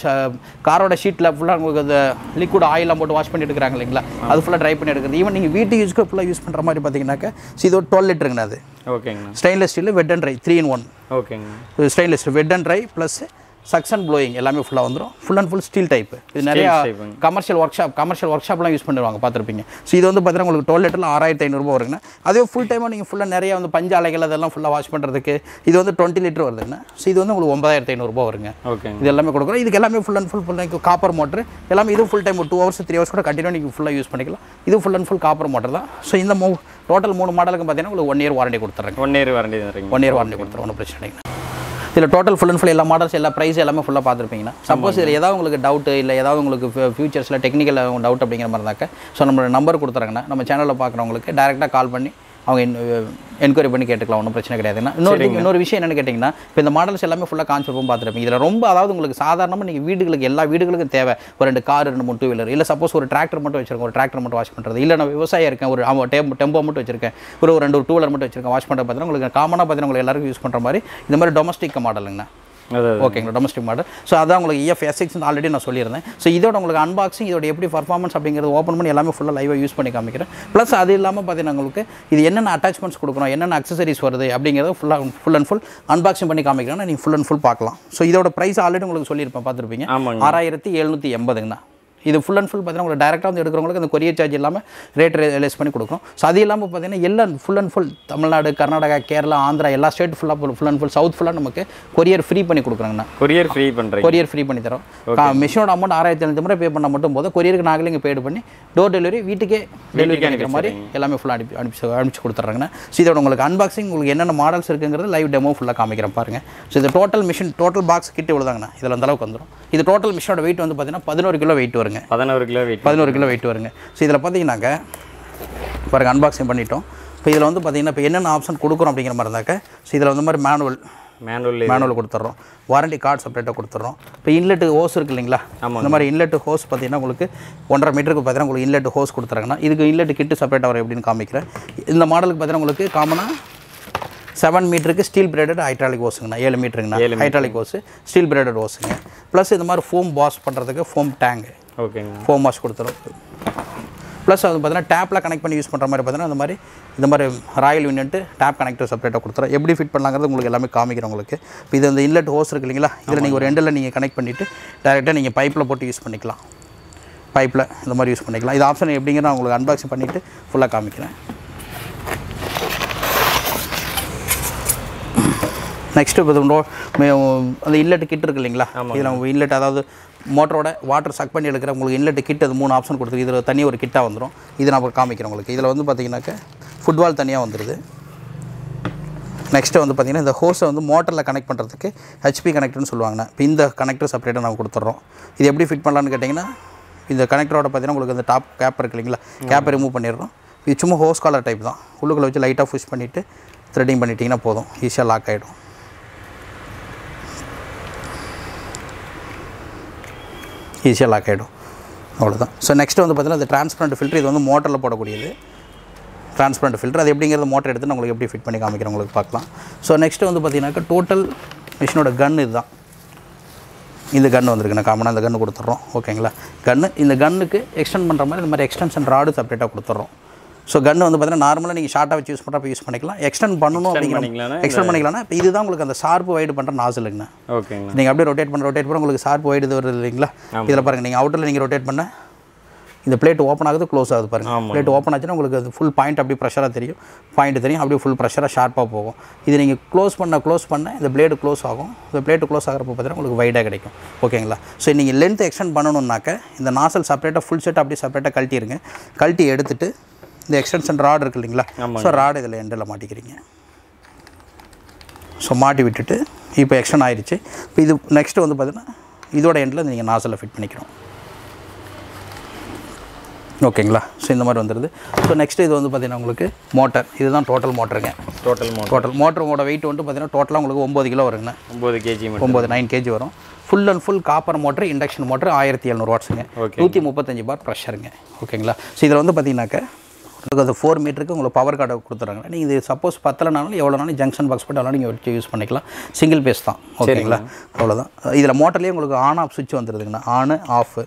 காரோட ஷீட்டில் ஃபுல்லாக உங்களுக்கு அந்த லிக்விட் ஆயிலாம் போட்டு வாஷ் பண்ணி எடுக்கிறாங்க இல்லைங்களா, அது ஃபுல்லாக ட்ரை பண்ணி எடுக்கிறது. ஈவன் நீங்கள் வீட்டு யூஸ்க்கு ஃபுல்லாக யூஸ் பண்ணுற மாதிரி பார்த்தீங்கன்னாக்கா ஸோ இது ஒரு டுவெல் லிட்டருங்கண்ணா அது. ஓகேங்கண்ணா. Stainless steel wet and dry three in one. ஓகேங்கண்ணா. Stainless wet and dry plus suction blowing எல்லாமே ஃபுல்லாக வந்துடும். Full and full steel type. இது நிறைய கமர்ஷியல் ஒர்க் ஷாப் கமர்ஷியல் ஒர்க் ஷாப்லாம் யூஸ் பண்ணுவாங்க பார்த்துருப்பீங்க. ஸோ இது வந்து பார்த்தீங்கன்னா உங்களுக்கு டுவெல் லிட்டரில் ஆறாயிரத்தி ஐநூறுபா வருங்கண்ணா. அதே ஃபுல் டைமாக நீங்கள் ஃபுல்லாக நிறைய வந்து பஞ்சாலைகள் அதெல்லாம் ஃபுல்லாக வாஷ் பண்ணுறதுக்கு இது வந்து டுவெண்ட்டி லிட்டர் வருதுங்கண்ணா. ஸோ இது வந்து உங்களுக்கு ஒன்பதாயிரத்தி ஐநூறுபா வருங்க. ஓகே. இது எல்லாமே கொடுக்குறோம். இதுக்கு எல்லாமே full and full full copper motor எல்லாமே. இதுவும் ஃபுல் டைம் ஒரு டூ ஹவர்ஸ் த்ரீ ஹவர்ஸ் கூட கண்டினியூ நீங்கள் ஃபுல்லாக யூஸ் பண்ணிக்கலாம். இது full and full copper motor தான். ஸோ இந்த மூ டோட்டல் மூணு மாடலுக்கு பார்த்தீங்கன்னா உங்களுக்கு ஒன் இயர் வாரண்டி கொடுத்துட்றேன். One year warranty one year warranty கொடுத்துருவோம், ஒன்றும் பிரச்சனை இல்லைங்க. இதில் டோட்டல் ஃபுல் அண்ட் ஃபுல் எல்லா மாடல்ஸ் எல்லா ப்ரைஸ் எல்லாமே ஃபுல்லாக பார்த்துருப்பீங்கன்னா. சப்போஸ் இதில் ஏதாவது உங்களுக்கு டவுட்டு இல்லை ஏதாவது உங்களுக்கு ஃபியூச்சர்ஸில் டெக்னிக்கல் டவுட் அப்படிங்கிற மாதிரி இருந்தாக்க ஸோ நம்மளோட நம்பர் கொடுத்துறாங்கன்னா நம்ம சேனலில் பார்க்குறவங்களுக்கு டேரெக்டாக கால் பண்ணி அவங்க என்கொயரி பண்ணி கேட்டுக்கலாம், ஒன்றும் பிரச்சனை கிடையாதுன்னா. இன்னொரு இன்னொரு விஷயம் என்னென்னு கேட்டிங்கன்னா, இப்போ இந்த மாடல்ஸ் எல்லாமே ஃபுல்லாக கான்செப்டும் பார்த்துருப்பீங்க. இதில் ரொம்ப அதாவது உங்களுக்கு சாதாரணமாக நீங்கள் வீடுகளுக்கு எல்லா வீடுகளுக்கும் தேவை ஒரு ரெண்டு கார் ரெண்டு மூணு டூ வீலர் இல்லை சப்போஸ் ஒரு டிராக்டர் மட்டும் வச்சிருக்கேன், ஒரு டிராக்டர் மட்டும் வாஷ் பண்ணுறது, இல்லை நான் விவசாயம் இருக்கேன் ஒரு அவன் டெம்போ டெம்போ மட்டும் வச்சிருக்கேன், ஒரு ஒரு ரெண்டு டூ வீலர் மட்டும் வச்சிருக்கேன் வாஷ் பண்ணுறது பார்த்தீங்கன்னா உங்களுக்கு காமனாக பார்த்தீங்கன்னா உங்களுக்கு எல்லாருக்கும் யூஸ் பண்ணுற மாதிரி இந்த மாதிரி டொமஸ்டிக் மாடலுங்கண்ணா. ஓகேங்களா, டொமஸ்டிக் மாடல். ஸோ அதான் உங்களுக்கு இஎஃப் எஸ் சிக்ஸ் ஆல்ரெடி நான் சொல்லியிருந்தேன். ஸோ இதோட உங்களுக்கு அன்பாக்சிங் இதோட எப்படி பர்ஃபார்மன்ஸ் அப்படிங்கிறது ஓப்பன் பண்ணி எல்லாமே ஃபுல்லாக லைவாக யூஸ் பண்ணி காமிக்கிறேன். ப்ளஸ் அது இல்லாமல் பார்த்தீங்கன்னா உங்களுக்கு இது என்னென்ன அட்டாச்மெண்ட்ஸ் கொடுக்குறோம், என்னென்ன அக்சசரிஸ் வருது அப்படிங்கிறத ஃபுல்லாக ஃபுல் அண்ட் ஃபுல் அன்பாக்சிங் பண்ணி காமிக்கிறேன்னா நீங்கள் ஃபுல் அண்ட் ஃபுல் பார்க்கலாம். ஸோ இதோட ப்ரைஸ் ஆல்ரெடி உங்களுக்கு சொல்லியிருப்பேன், பார்த்துருப்பீங்க. ஆறாயிரத்தி எழுநூற்றி எண்பதுங்கண்ணா. இது ஃபுல் அண்ட் ஃபுல் பார்த்தீங்கன்னா உங்களுக்கு டேரெக்டாக வந்து எடுக்கிறவங்களுக்கு அந்த கொரியர் சார்ஜ் இல்லாமல் ரேட் ரிலைஸ் பண்ணி கொடுக்குறோம். ஸோ அது இல்லாமல் பார்த்தீங்கன்னா எல்லாம் full and full Tamil Nadu, Karnataka, Kerala, Andhra எல்லா ஸ்டேட் ஃபுல்லாக ஃபுல் அண்ட் ஃபுல் சவுத் ஃபுல்லாக நமக்கு கொரியர் ஃப்ரீ பண்ணி கொடுக்குறாங்கண்ணா. கொரியர் ஃப்ரீ பண்ணுறேன் கொரியர் ஃப்ரீ பண்ணி தரோம். மிஷினோட அமௌண்ட் ஆறாயிரத்தி எழுநூறு முறை பே பண்ணால் மட்டும் போதும். கொரியருக்கு நாங்களே இங்கே பேடு பண்ணி டோர் டெலிவரி வீட்டுக்கே டெலிவரி அனுப்புற மாதிரி எல்லாமே ஃபுல்லாக அனுப்பி அனுப்பிச்சு அனுப்பிச்சு கொடுத்துட்றாங்கண்ணா. ஸோ இதோட உங்களுக்கு அன்பாக்சிங் உங்களுக்கு என்னென்ன மாடல்ஸ் இருக்குங்கிறது லைவ் டெமோ ஃபுல்லாக காமிக்கிறேன் பாருங்கள். ஸோ இது டோட்டல் மிஷின் டோட்டல் பாக்ஸ் கிட்ட இவ்வளோதாங்கண்ணா. இதில் அந்த அளவுக்கு வந்துடும். இது டோட்டல் மிஷினோட வெயிட் வந்து பார்த்தீங்கன்னா பதினோரு கிலோ வெயிட் வருங்க. பதினோரு கிலோ பதினோரு கிலோ வெயிட் வருங்க. ஸோ இதில் பார்த்தீங்கன்னாக்க பாருங்கள் அன்பாக்சிங் பண்ணிட்டோம். இப்போ இதில் வந்து பார்த்தீங்கன்னா இப்போ என்னென்ன ஆப்ஷன் கொடுக்குறோம் அப்படிங்கிற மாதிரி இருந்தாக்க ஸோ இதில் வந்து மாதிரி மேனுவல் மேனுவல் மேனுவல் கொடுத்துட்றோம். வாரண்டி கார்டு செப்பரேட்டாக கொடுத்துட்றோம். இப்போ இன்லெட் ஹோஸ் இருக்குது இல்லைங்களா, இந்த மாதிரி இன்லெட் ஹோஸ் பார்த்தீங்கன்னா உங்களுக்கு ஒன்றரை மீட்டருக்கு பார்த்தீங்கன்னா உங்களுக்கு இன்லெட் ஹோஸ் கொடுத்துறாங்கன்னா இதுக்கு இன்லெட் கிட்டு செப்பரேட்டாக வரும் எப்படின்னு காமிக்கிறேன். இந்த மாடலுக்கு பார்த்தீங்கன்னா உங்களுக்கு காமனாக செவன் மீட்டருக்கு ஸ்டீல் பிரேடட் ஹைட்ராலிக் ஹோஸுங்கண்ணா. ஏழு மீட்டருங்கண்ணா ஹைட்ராலிக் ஹோஸு ஸ்டீல் பிரேடட் ஹோஸுங்க. ப்ளஸ் இந்த மாதிரி ஃபோம் வாஷ் பண்ணுறதுக்கு ஃபோம் டேங்கு ஓகேங்க ஃபோம் வாஷ் கொடுத்துரும். ப்ளஸ் அது பார்த்தீங்கன்னா டேப்பில் கனெக்ட் பண்ணி யூஸ் பண்ணுற மாதிரி பார்த்தீங்கன்னா இந்த மாதிரி இந்த மாதிரி ராயல் யூனிட்டு டேப் கனெக்டர் செப்பரேட்டாக கொடுத்துரும். எப்படி ஃபிட் பண்ணலாங்கிறது உங்களுக்கு எல்லாமே காமிக்கிறோம் உங்களுக்கு. இப்போ இது அந்த இன்லெட் ஹோஸ் இருக்குது இல்லைங்களா, இதில் நீங்கள் ஒரு எண்டில் நீங்கள் கனெக்ட் பண்ணிவிட்டு டேரெக்டாக நீங்கள் பைப்பில் போட்டு யூஸ் பண்ணிக்கலாம். பைப்பில் இந்த மாதிரி யூஸ் பண்ணிக்கலாம். இது ஆப்ஷன் எப்படிங்கிற நான் உங்களுக்கு அன்பாக்சிங் பண்ணிவிட்டு ஃபுல்லாக காமிக்கிறேன். நெக்ஸ்ட்டு இப்போ அந்த இன்லெட் கிட் இருக்குது இல்லைங்களா, இதில் இன்லெட் அதாவது மோட்டரோட வாட்டர் சக் பண்ணி எடுக்கிற உங்களுக்கு இன்லெட் கிட் அது மூணு ஆப்ஷன் கொடுத்துருக்கு. இதில் தனி ஒரு கிட்டாக வந்துடும். இது நான் காமிக்கிறேன் உங்களுக்கு. இதில் வந்து பார்த்தீங்கன்னாக்க ஃபுட்பால் தனியாக வந்துடுது. நெக்ஸ்ட்டு வந்து பார்த்திங்கன்னா இந்த ஹோஸை வந்து மோட்டரில் கனெக்ட் பண்ணுறதுக்கு ஹெச்பி கனெக்டர்னு சொல்லுவாங்கண்ணா. இப்போ இந்த கனெக்டர் செப்பரேட்டாக நம்ம கொடுத்துட்றோம். இது எப்படி ஃபிட் பண்ணலான்னு கேட்டிங்கன்னா இந்த கனெக்டரோட பார்த்தீங்கன்னா உங்களுக்கு அந்த டாப் கேப் இருக்குது இல்லைங்களா, கேப்பை ரிமூவ் பண்ணிடுறோம். இது சும்மா ஹோஸ் காலர் டைப் தான். உள்ளுக்குள்ளே வச்சு லைட்டாக புஷ் பண்ணிவிட்டு த்ரெட்டிங் பண்ணிட்டீங்கன்னா போதும், ஈஸியாக லாக் ஆகிடும். ஈஸியாக லாக் ஆகிடும், அவ்வளோதான். ஸோ நெக்ஸ்ட்டு வந்து பார்த்தீங்கன்னா இந்த டிரான்ஸ்பரண்ட் ஃபில்ட்ரு. இது வந்து மோட்டரில் போடக்கூடியது டிரான்ஸ்பரண்ட் ஃபில்ட்ரு. அது எப்படிங்கிறது மோட்டர் எடுத்து நான் உங்களுக்கு எப்படி ஃபிட் பண்ணி காமிக்கிறேன் உங்களுக்கு பார்க்கலாம். ஸோ நெக்ஸ்ட்டு வந்து பார்த்தீங்கன்னாக்கா டோட்டல் மிஷினோட கன் இது தான். இந்த கன்று வந்துருக்குண்ணா. காமனாக இந்த கன்று கொடுத்துட்றோம். ஓகேங்களா, கன்று இந்த கன்னுக்கு எக்ஸ்டெண்ட் பண்ணுற மாதிரி இந்த மாதிரி எக்ஸ்டென்ஷன் ராடு செப்பரேட்டாக கொடுத்துட்றோம். ஸோ கன்று வந்து பார்த்தீங்கன்னா நார்மலாக நீங்கள் ஷார்ட்டாக வச்சு யூஸ் பண்ணுறப்ப யூஸ் பண்ணிக்கலாம். எக்ஸ்டெண்ட் பண்ணணும் அப்படிங்கிற எக்ஸ்டெண்ட் பண்ணிக்கலாம்னா இப்போ இதுதான் உங்களுக்கு அந்த ஷார்ப்பு வைடு பண்ணுற நாசிலுங்கண்ணா. ஓகே, நீங்கள் அப்படியே ரொட்டேட் பண்ண ரொட்டேட் பண்ண உங்களுக்கு ஷார்ப் வைடு வருது இல்லைங்களா. இதில் பாருங்கள் நீங்கள் அவுட்டரில் நீங்கள் ரொட்டேட் பண்ண இந்த பிளேட் ஓப்பன் ஆகுது, க்ளோஸ் ஆகுது பாருங்கள். பிளேட் ஓப்பன் ஆச்சுன்னா உங்களுக்கு அது ஃபுல் பாயிண்ட் அப்படியே ப்ரெஷராக தெரியும். பாயிண்ட் தெரியும், அப்படியே ஃபுல் ப்ரெஷராக ஷார்ப்பாக போகும். இது நீங்கள் க்ளோஸ் பண்ண க்ளோஸ் பண்ண இந்த பிளேடு க்ளோஸ் ஆகும். இந்த பிளேட்டு க்ளோஸ் ஆகிறப்ப பார்த்தீங்கன்னா உங்களுக்கு வைடாக கிடைக்கும். ஓகேங்களா. ஸோ நீங்கள் லென்த் எக்ஸ்டெண்ட் பண்ணணுன்னாக்க இந்த நாசல் செப்பரேட்டாக ஃபுல் செட் அப்படியே செப்பரேட்டாக கழட்டிடுங்க. கழட்டி எடுத்துட்டு இந்த எக்ஸ்டென்ஷன் ராடு இருக்குது இல்லைங்களா, ஸோ ராடு இதில் எண்டில் மாட்டிக்கிறீங்க. ஸோ மாட்டி விட்டுட்டு இப்போ எக்ஸ்டெண்ட் ஆயிடுச்சு. இப்போ இது நெக்ஸ்ட்டு வந்து பார்த்தீங்கன்னா இதோட எண்டில் நீங்கள் நாசலில் ஃபிட் பண்ணிக்கிறோம். ஓகேங்களா. ஸோ இந்த மாதிரி வந்துடுது. ஸோ நெக்ஸ்ட்டு இது வந்து பார்த்திங்கன்னா உங்களுக்கு மோட்டர். இதுதான் டோட்டல் மோட்டருங்க. டோட்டல் மோட்டர் டோட்டல் மோட்டரோட வெயிட் வந்து பார்த்தீங்கன்னா டோட்டலாக உங்களுக்கு ஒம்பது கிலோ வருங்கண்ணா ஒம்பது கேஜி ஒம்பது நைன் கேஜி வரும் full and full copper motor induction motor ஆயிரத்தி எழுநூறு வாட்ஸுங்க நூற்றி முப்பத்தஞ்சு பார் ப்ரெஷருங்க ஓகேங்களா ஸோ இதில் வந்து பார்த்தீங்கன்னாக்க உங்களுக்கு அது ஃபோர் மீட்டருக்கு உங்களுக்கு பவர் கார்டை கொடுத்துறாங்க நீங்கள் இது சப்போஸ் பத்தலைனாலும் எவ்வளோ நாளும் ஜங்ஷன் பாக்ஸ் போட்டு அதெல்லாம் நீங்கள் வச்சு யூஸ் பண்ணிக்கலாம் சிங்கிள் பேஸ் தான் ஓகேங்களா அவ்வளோதான் இதில் மோட்டர்லேயே உங்களுக்கு ஆன் ஆஃப் சுவிட்ச் வந்துடுதுங்கண்ணா ஆனு ஆஃபு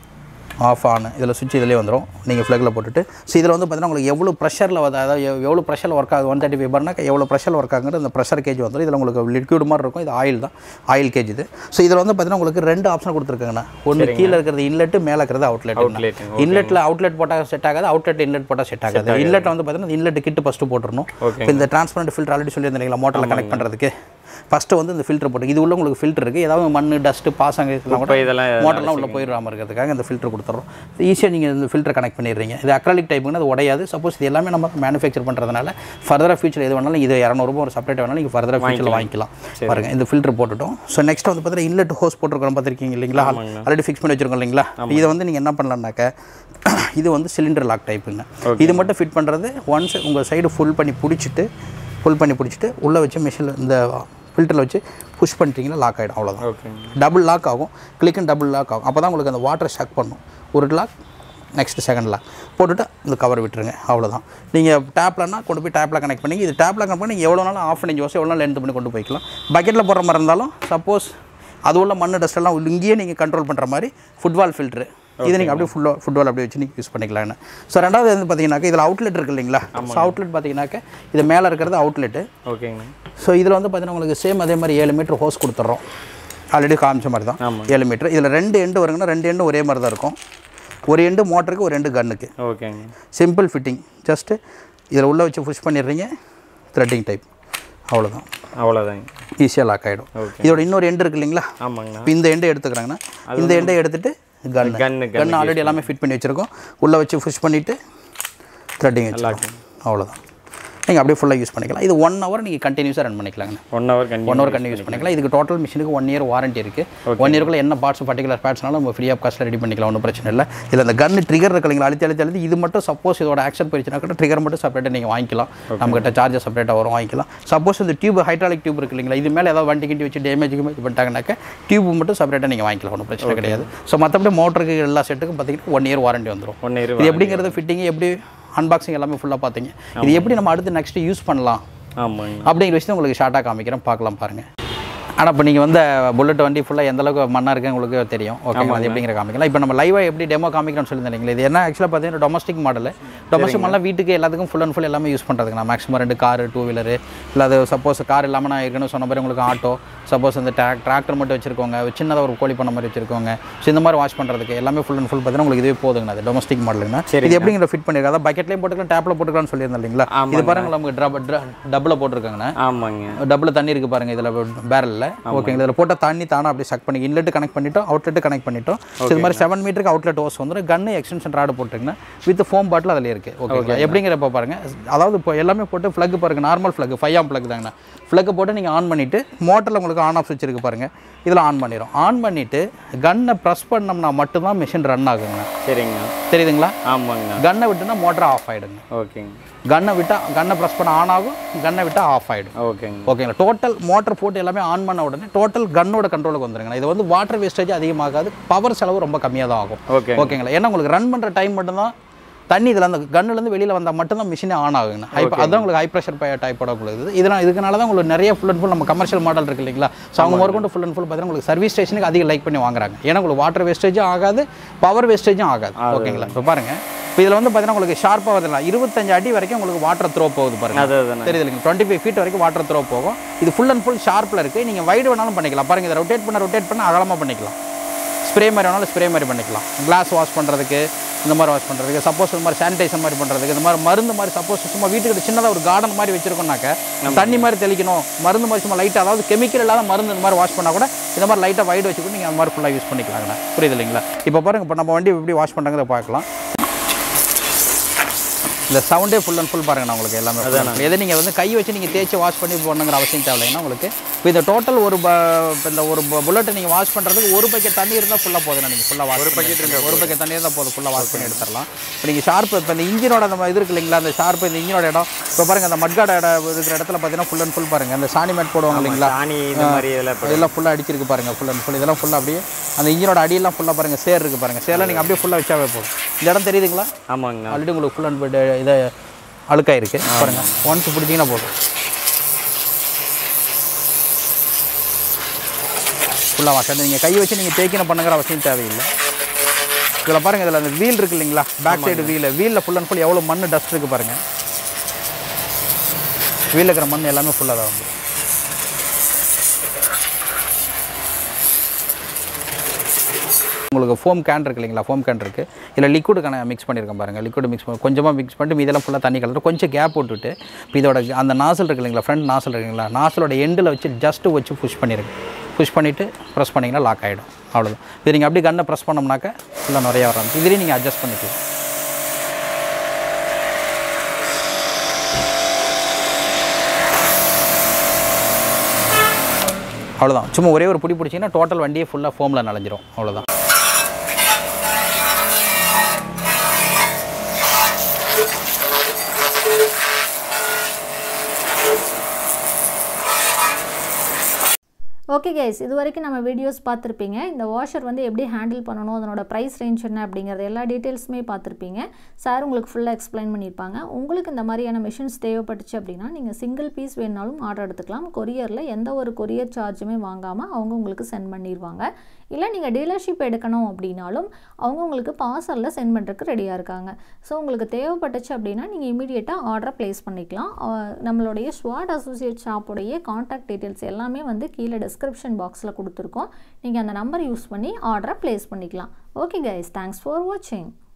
ஆஃப் ஆன் இதில் சுவிட்ச் இதிலே வந்துடும் நீங்கள் ஃப்ளக்கில் போட்டுட்டு ஸோ இதில் வந்து பார்த்தீங்கன்னா உங்களுக்கு எவ்வளோ ப்ரெஷரில் வந்து அதாவது எவ்வளோ ப்ரெஷரில் ஒர்க் ஆகுது ஒன் தேர்ட்டி ஃபைவ் பார்னா எவ்வளோ ப்ரெஷரில் ஒர்க் ஆகுங்கிறது அந்த ப்ரெஷர் கேஜ் வந்துடும் இதில் உங்களுக்கு லிக்விட் மாதிரி இருக்கும் இது ஆயில் தான் ஆயில் கேஜ் இது ஸோ இதில் வந்து பார்த்தீங்கன்னா உங்களுக்கு ரெண்டு ஆப்ஷன் கொடுத்துருக்காங்கண்ணா ஒன்று கீழே இருக்கிறது இன்லெட்டு மேலே இருக்கிறது அவுட்லெட் இன்லெட்டில் அவுட்லெட் போட்டால் செட் ஆகாது அவுட்லெட் இன்லெட் போட்டால் செட் ஆகாது இன்லெட்டில் வந்து பார்த்தீங்கன்னா இன்லெட் கிட்டு ஃபஸ்ட்டு போட்டுருணும் இப்போ இந்த டிரான்ஸ்பரண்ட் ஃபில்டர் ஆல்ரெடி சொல்லியிருந்தீங்களா மோட்டரில் கனெக்ட் பண்ணுறதுக்கு ஃபஸ்ட்டு வந்து இந்த ஃபில்டர் போட்டு இது உள்ள உங்களுக்கு ஃபில்டர் இருக்குது ஏதாவது மண் டஸ்ட்டு பாசங்க இதெல்லாம் கூட மோட்டர்லாம் உள்ளே போயிடாமல் இருக்கிறதுக்காக இந்த ஃபில்டர் கொடுத்துறோம் ஈஸியாக நீங்கள் இந்த ஃபில்டர் கனெக்ட் பண்ணிடுறீங்க இது அக்ராலிக் டைப்புன்னு அது உடையாது சப்போஸ் இது எல்லாமே நம்ம மேனுஃபேக்சர் பண்ணுறதுனால ஃபர்தராக ஃபியூச்சர் எது வேணாலும் இது இரநூறுபா ஒரு செப்பரேட் வேணாலும் நீங்கள் ஃபர்தராக ஃபியூச்சரில் வாங்கிக்கலாம் பாருங்கள் இந்த ஃபில்டர் போட்டுட்டோம் ஸோ நெக்ஸ்ட் வந்து பார்த்தீங்கன்னா இன்லெட் ஹோஸ் போட்டுருக்கோம் பார்த்துருக்கீங்க இல்லைங்களா ஆல்ரெடி ஃபிக்ஸ் பண்ணி வச்சிருக்கோம் இல்லைங்களா இதை வந்து நீங்கள் என்ன பண்ணலாம்னாக்க இது வந்து சிலிண்டர் லாக் டைப்புங்க இது மட்டும் ஃபிட் பண்ணுறது ஒன்ஸ் உங்கள் சைடு ஃபுல் பண்ணி பிடிச்சிட்டு ஃபுல் பண்ணி பிடிச்சிட்டு உள்ளே வச்சு மிஷினில் இந்த ஃபில்டரில் வச்சு புஷ் பண்ணிட்டீங்கன்னா லாக் ஆகிடும் அவ்வளோதான் டபுள் லாக் ஆகும் கிளிக் அண்ட் டபுள் லாக் ஆகும் அப்போ தான் உங்களுக்கு அந்த வாட்டரை ஷக் பண்ணும் ஒரு லாக் நெக்ஸ்ட் செகண்ட் லாக் போட்டுவிட்டு இந்த கவர் விட்டுருங்க அவ்வளோதான் நீங்கள் டேப்லன்னா கொண்டு போய் டேப்பில் கனெக்ட் பண்ணி இது டேப்பில் கனெக்ட் பண்ணி எவ்வளோ நாளும் ஆஃப் அண்ட் வருஷம் எவ்வளோ நாள் லென்த் பண்ணி கொண்டு போய்க்கலாம் பக்கெட்டில் போடுற மாதிரி இருந்தாலும் சப்போஸ் அது உள்ள மண் டஸ்ட்டெல்லாம் இங்கேயே நீங்கள் கண்ட்ரோல் பண்ணுற மாதிரி ஃபுட்பால் ஃபில்ட்ரு இது நீங்கள் அப்படியே ஃபுல்லாக ஃபுட்பால் அப்படியே வச்சு நீங்கள் யூஸ் பண்ணிக்கலாம்னு ஸோ ரெண்டாவது வந்து பார்த்தீங்கன்னாக்கா இதில் அவுட்லெட் இருக்குது இல்லைங்களா ஸோ அவுட்லெட் பார்த்தீங்கன்னாக்கா இது மேலே இருக்கிறது அவுட்லெட்டு ஓகேங்க ஸோ இதில் வந்து பார்த்தீங்கன்னா உங்களுக்கு சேம் அதே மாதிரி ஏழு மீட்டர் ஹோஸ் கொடுத்துட்றோம் ஆல்ரெடி காமிச்ச மாதிரி தான் ஏழு மீட்டர் இதில் ரெண்டு எண்டு வருங்கன்னா ரெண்டு எண்டு ஒரே மாதிரி தான் இருக்கும் ஒரு எண்டு மோட்டருக்கு ஒரு எண்டு கன்னுக்கு ஓகேங்க சிம்பிள் ஃபிட்டிங் ஜஸ்ட்டு இதில் உள்ளே வச்சு புஷ் பண்ணிடுறீங்க த்ரெட்டிங் டைப் அவ்வளோதான் அவ்வளோதாங்க ஈஸியாக லாக் ஆகிடும் இதோட இன்னொரு எண்டு இருக்குது இல்லைங்களா ஆமாங்கண்ணா இப்போ இந்த எண்டை எடுத்துக்கிறாங்கன்னா இந்த எண்டை எடுத்துகிட்டு கன் கன்னு கன் ஆல்ரெடி எல்லாமே ஃபிட் பண்ணி வச்சுருக்கோம் உள்ளே வச்சு புஷ் பண்ணிவிட்டு த்ரெட்டிங் வச்சுருக்கோம் அவ்வளோதான் நீங்கள் அப்படியே ஃபுல்லாக யூஸ் பண்ணிக்கலாம் இது ஒன் ஹவர் நீங்கள் கண்டினியூஸாக ரன் பண்ணிக்கலாங்க one hour one hour continue use பண்ணிக்கலாம் இதுக்கு டோட்டல் மிஷினுக்கு ஒன் இயர் வாரண்ட்டி இருக்குது ஒன் இயர்க்குள்ள என்ன பார்ட்ஸ் பர்டிகுலர் பார்ட்ஸ்னாலும் நம்ம ஃப்ரீ ஆஃப் காஸ்ட்டில் ரெடி பண்ணிக்கலாம் ஒன்றும் பிரச்சனை இல்லை இதில் அந்த கன் ட்ரிகர் இருக்குங்களா அழுத்தி அழுத்தி அழுத்தி இது மட்டும் சப்போஸ் இதோட ஆக்ஷன் போயிடுச்சுனா கூட ட்ரிகர் மட்டும் செப்பரேட்டாக நீங்கள் வாங்கிக்கலாம் நம்மகிட்ட சார்ஜர் செப்பரேட்டாக வரும் வாங்கிக்கலாம் சப்போஸ் இந்த டியூப் ஹைட்ராலிக் டியூப் இருக்கு இல்லைங்களா இது மேலே ஏதாவது வண்டி கிண்டி வச்சு டேமேஜ் இது பண்ணிட்டாங்கனாக்க டியூப் மட்டும் செப்பரேட்டாக நீங்கள் வாங்கிக்கலாம் ஒன்றும் பிரச்சனை கிடையாது ஸோ மற்றபடி மோட்டருக்கு எல்லா செட்டுக்கும் பார்த்தீங்கன்னா ஒன் இயர் வாரண்ட்டி வந்துடும் ஒன் இயர் இது எப்படிங்கிறது ஃபிட்டிங் எப்படி அன்பாக்சிங் எல்லாமே ஃபுல்லாக பார்த்தீங்க இது எப்படி நம்ம அடுத்து நெக்ஸ்ட் யூஸ் பண்ணலாம் ஆமாங்க அப்படிங்கிற விஷயம் உங்களுக்கு ஷார்ட்டாக காமிக்கிறேன் பார்க்கலாம் பாருங்கள் ஆனால் இப்போ நீங்கள் வந்து புல்லட் வண்டி ஃபுல்லாக எந்த அளவுக்கு மண்ணாக இருக்குது உங்களுக்கு தெரியும் ஓகே அது எப்படிங்கிற காமிக்கலாம் இப்போ நம்ம லைவாக எப்படி டெமோ காமிக்கிறோம்னு சொல்லியிருந்தீங்களா இது என்ன ஆக்சுவலாக பார்த்தீங்கன்னா டொமஸ்டிக் மாடல் டொமஸ்டிக் மாடலாம் வீட்டுக்கு எல்லாத்துக்கும் ஃபுல் அண்ட் ஃபுல் எல்லாமே யூஸ் பண்ணுறதுக்கு நான் மேக்ஸிமம் ரெண்டு காரு டூ வீலரு இல்லை அது சப்போஸ் கார் இல்லாமல் நான் ஏற்கனவே சொன்ன மாதிரி உங்களுக்கு ஆட்டோ சப்போஸ் அந்த ட்ராக் டிராக்டர் மட்டும் வச்சிருக்கோங்க சின்னதாக ஒரு கோழி பண்ண மாதிரி வச்சிருக்கோங்க ஸோ இந்த மாதிரி வாஷ் பண்ணுறதுக்கு எல்லாமே ஃபுல் அண்ட் ஃபுல் பார்த்தீங்கன்னா உங்களுக்கு இதுவே போதுங்க அது டொமஸ்டிக் மாடலுங்க இது எப்படிங்கிற ஃபிட் பண்ணிருக்காங்க அதாவது பக்கெட்லேயும் போட்டுக்கலாம் டேப்பில் போட்டுக்கலாம்னு சொல்லியிருந்தேன் இல்லைங்களா இது பாருங்க நமக்கு டபுளில் போட்டிருக்காங்கண்ணா ஆமாங்க டபுள் தண்ணி இருக்குது பாருங்கள் இதில் பேரலில் ஓகேங்க இதில் போட்டால் தண்ணி தானே அப்படியே சக் பண்ணி இன்லெட்டு கனெக்ட் பண்ணிட்டோம் அவுட்லெட்டு கனெக்ட் பண்ணிட்டோம் ஸோ இது மாதிரி செவன் மீட்டருக்கு அவுட்லெட் ஹோஸ் வந்துடும் கன்னு எக்ஸ்டென்ஷன் ராடு போட்டிங்கன்னா வித் ஃபோம் பாட்டில் அதில் இருக்குது ஓகே எப்படிங்கிறப்ப பாருங்கள் அதாவது இப்போ எல்லாமே போட்டு ஃப்ளக் பாருங்கள் normal plug five amp plug தாங்கண்ணா ஃப்ளக்கை போட்டு நீங்கள் ஆன் பண்ணிவிட்டு மோட்டரில் உங்களுக்கு ஆன் ஆஃப் சுவிட்ச் இருக்குது பாருங்கள் இதில் ஆன் பண்ணிடும் ஆன் பண்ணிவிட்டு கன்னை ப்ரெஸ் பண்ணோம்னா மட்டும்தான் மிஷின் ரன் ஆகுங்க சரிங்க தெரியுதுங்களா ஆமாங்க கன்னை விட்டுனா மோட்டர் ஆஃப் ஆகிடுங்க ஓகேங்க கன்னை விட்டால் கன்னை ப்ரெஸ் பண்ண ஆன் ஆகும் கன்னை விட்டால் ஆஃப் ஆகிடும் ஓகேங்க ஓகேங்களா டோட்டல் மோட்டர் போட்டு எல்லாமே ஆன் பண்ண உடனே டோட்டல் கன்னோட கண்ட்ரோலுக்கு வந்துருங்க இது வந்து வாட்டர் வேஸ்டேஜ் அதிகமாகாது பவர் செலவு ரொம்ப கம்மியாக தான் ஆகும் ஓகே ஓகேங்களா ஏன்னா உங்களுக்கு ரன் பண்ணுற டைம் மட்டும்தான் தண்ணி இதில் அந்த கன்னுலேருந்து வெளியில் வந்தால் மட்டும்தான் மிஷினே ஆன் ஆகுங்க ஹை அதுதான் உங்களுக்கு ஹை ப்ரெஷர் டைப்போட உங்களுக்கு இதெல்லாம் இதுக்குனால தான் உங்களுக்கு நிறைய ஃபுல் அண்ட் ஃபுல் நம்ம கமர்ஷியல் மாடல் இருக்குது இல்லைங்களா ஸோ அவங்க முதற்கொண்டு ஃபுல் அண்ட் ஃபுல் பார்த்தீங்கன்னா உங்களுக்கு சர்வீஸ் ஸ்டேஷனுக்கு அதிக லைக் பண்ணி வாங்குறாங்க ஏன்னா உங்களுக்கு வாட்டர் வேஸ்டேஜும் ஆகாது பவர் வேஸ்டேஜும் ஆகாது ஓகேங்களா இப்போ பாருங்கள் இப்போ இதில் வந்து பார்த்தீங்கன்னா உங்களுக்கு ஷார்ப்பாக வரலாம் இருபத்தஞ்சு அடி வரைக்கும் உங்களுக்கு வாட்டர் த்ரோ போகுது பாருங்கள் தெரியுது இல்லைங்க டுவெண்ட்டி ஃபைவ் ஃபீட் வரைக்கும் வாட்டர் த்ரோ போகும் இது ஃபுல் அண்ட் ஃபுல் ஷார்ப்பில் இருக்குது நீங்கள் வைடு வேணாலும் பண்ணிக்கலாம் பாருங்கள் இதை ரொட்டேட் பண்ண ரொட்டேட் பண்ண அகலமாக பண்ணிக்கலாம் ஸ்ப்ரே மாதிரி வேணாலும் ஸ்ப்ரே மாதிரி பண்ணிக்கலாம் கிளாஸ் வாஷ் பண்ணுறதுக்கு இந்த மாதிரி வாஷ் பண்ணுறதுக்கு சப்போஸ் இந்த மாதிரி சானிடைசர் மாதிரி பண்ணுறதுக்கு இந்த மாதிரி மருந்து மாதிரி சப்போஸ் சும்மா வீட்டுக்கு சின்னதாக ஒரு கார்டன் மாதிரி வச்சிருக்கோம்னாக்க தண்ணி மாதிரி தெளிக்கணும் மருந்து மாதிரி சும்மா லைட்டாக அதாவது கெமிக்கல் இல்லாத மருந்து இந்த மாதிரி வாஷ் பண்ணால் கூட இந்த மாதிரி லைட்டாக வைடு வச்சுக்கிட்டு நீங்கள் அந்த மாதிரி ஃபுல்லாக யூஸ் பண்ணிக்கலாங்கண்ணா புரியுது இல்லைங்களா இப்போ பாருங்கள் இப்போ நம்ம வண்டி எப்படி வாஷ் பண்ணுறதை பார்க்கலாம் இந்த சவுண்டே ஃபுல் அண்ட் ஃபுல் பாருங்கண்ணா உங்களுக்கு எல்லாமே எதை நீங்கள் வந்து கை வச்சு நீங்கள் தேய்ச்சி வாஷ் பண்ணி போடணுங்கிற அவசியம் தேவையில்லைன்னா உங்களுக்கு இப்போ இந்த டோட்டல் ஒரு இந்த ஒரு புல்லட்டை நீங்கள் வாஷ் பண்ணுறதுக்கு ஒரு பக்கெட் தண்ணி இருந்தால் ஃபுல்லாக போதும். நீங்கள் ஃபுல்லாக வாஷ் ஒரு பக்கெட் இருந்தால் ஒரு பக்கெட் தண்ணி இருந்தால் போதும், ஃபுல்லாக வாஷ் பண்ணி எடுத்துடலாம். இப்போ நீங்கள் ஷார்ப்பு இப்போ இந்த இன்ஜினோட அந்த இது இருக்கு இல்லைங்களா, அந்த ஷார்ப்பு இந்த இன்ஜினோட இடம் இப்போ பாருங்கள், அந்த மட்காட இடம் இருக்கிற இடத்துல பார்த்தீங்கன்னா ஃபுல் அண்ட் ஃபுல் பாருங்கள், அந்த சாணி மேட் போடுவாங்க இல்லைங்களா, இதெல்லாம் ஃபுல்லாக அடிச்சிருக்கு பாருங்கள், ஃபுல் அண்ட் ஃபுல் இதெல்லாம் ஃபுல்லாக அப்படியே அந்த இன்ஜினோட அடியெல்லாம் ஃபுல்லாக பாருங்கள் சேர் இருக்குது பாருங்கள், சேர்லாம் நீங்கள் அப்படியே ஃபுல்லாக வச்சாவே போதும். இந்த இடம் தெரியுதுங்களா? ஆமாங்க. ஆல்ரெடி உங்களுக்கு ஃபுல் அண்ட் ஃபுல் இதை அழுக்காயிருக்கு பாருங்கள். ஒன்ஸ் பிடிச்சிங்கன்னா போதும், ஃபுல்லாக வாஷ். அந்த நீங்கள் கை வச்சு நீங்கள் தேய்க்கணும் பண்ணுங்கிற அவசியம் தேவையில்லை. இதில் பாருங்கள், இதில் அந்த வீல் இருக்குது இல்லைங்களா, பேக் சைடு வீல், வீலில் ஃபுல் அண்ட் ஃபுல் எவ்வளோ மண் டஸ்ட் இருக்குது பாருங்கள். வீலில் இருக்கிற மண் எல்லாமே ஃபுல்லாக தான் வந்து உங்களுக்கு ஃபோம் கேன் இருக்குது இல்லைங்களா, ஃபோம் கேன் இருக்குது. இதில் லிக்விடுக்கான மிக்ஸ் பண்ணியிருக்கேன் பாருங்கள், லிக்விட் மிக்ஸ் பண்ணி கொஞ்சமாக மிக்ஸ் பண்ணிட்டு மீதெல்லாம் ஃபுல்லாக தண்ணி கலந்து கொஞ்சம் கேப் விட்டுட்டு இப்போ இதோட அந்த நாசல் இருக்குது இல்லைங்களா, ஃப்ரண்ட் நாசல் இருக்குங்களா, நாசலோட எண்டில் வச்சு ஜஸ்ட்டு வச்சு புஷ் பண்ணிடுங்க. புஷ் பண்ணிவிட்டு ப்ரெஸ் பண்ணிங்கன்னா லாக் ஆகிடும், அவ்வளோதான். இது நீங்கள் அப்படியே கண்ணை ப்ரெஸ் பண்ணோம்னாக்க ஃபுல்லாக நிறையா வரும். இதுலேயும் நீங்கள் அட்ஜஸ்ட் பண்ணிக்கலாம். அவ்வளோதான். சும்மா ஒரே ஒரு பிடி பிடிச்சிங்கன்னா டோட்டல் வண்டியே ஃபுல்லாக ஃபோமில் நனைஞ்சிரும், அவ்வளோதான். ஓகே கைஸ், இது வரைக்கும் நம்ம வீடியோஸ் பார்த்துருப்பீங்க. இந்த வாஷர் வந்து எப்படி ஹேண்டில் பண்ணணும், அதனோட ப்ரைஸ் ரேஞ்ச் என்ன அப்படிங்கிறது எல்லா டீட்டெயில்ஸுமே பார்த்துருப்பீங்க. சார் உங்களுக்கு ஃபுல்லாக எக்ஸ்பிளைன் பண்ணியிருப்பாங்க. உங்களுக்கு இந்த மாதிரியான மிஷின்ஸ் தேவைப்பட்டுச்சு அப்படின்னா நீங்கள் சிங்கிள் பீஸ் வேணாலும் ஆர்டர் எடுத்துக்கலாம். கொரியரில் எந்த ஒரு கொரியர் சார்ஜுமே வாங்காமல் அவங்க உங்களுக்கு சென்ட் பண்ணிடுவாங்க. இல்லை நீங்கள் டீலர்ஷிப் எடுக்கணும் அப்படின்னாலும் அவங்க உங்களுக்கு பார்சலில் சென்ட் பண்ணுறதுக்கு ரெடியாக இருக்காங்க. ஸோ உங்களுக்கு தேவைப்பட்டுச்சு அப்படின்னா நீங்கள் இமீடியட்டாக ஆர்டரை ப்ளேஸ் பண்ணிக்கலாம். நம்மளுடைய ஸ்வாட் அசோசியேட் ஷாப்புடைய காண்டாக்ட் டீட்டெயில்ஸ் எல்லாமே வந்து கீழே டிஸ்கிரிப்ஷன் பாக்ஸில் கொடுத்துருக்கோம். நீங்கள் அந்த நம்பர் யூஸ் பண்ணி ஆர்டரை ப்ளேஸ் பண்ணிக்கலாம். ஓகே கைஸ், தேங்க்ஸ் ஃபார் வாட்சிங்.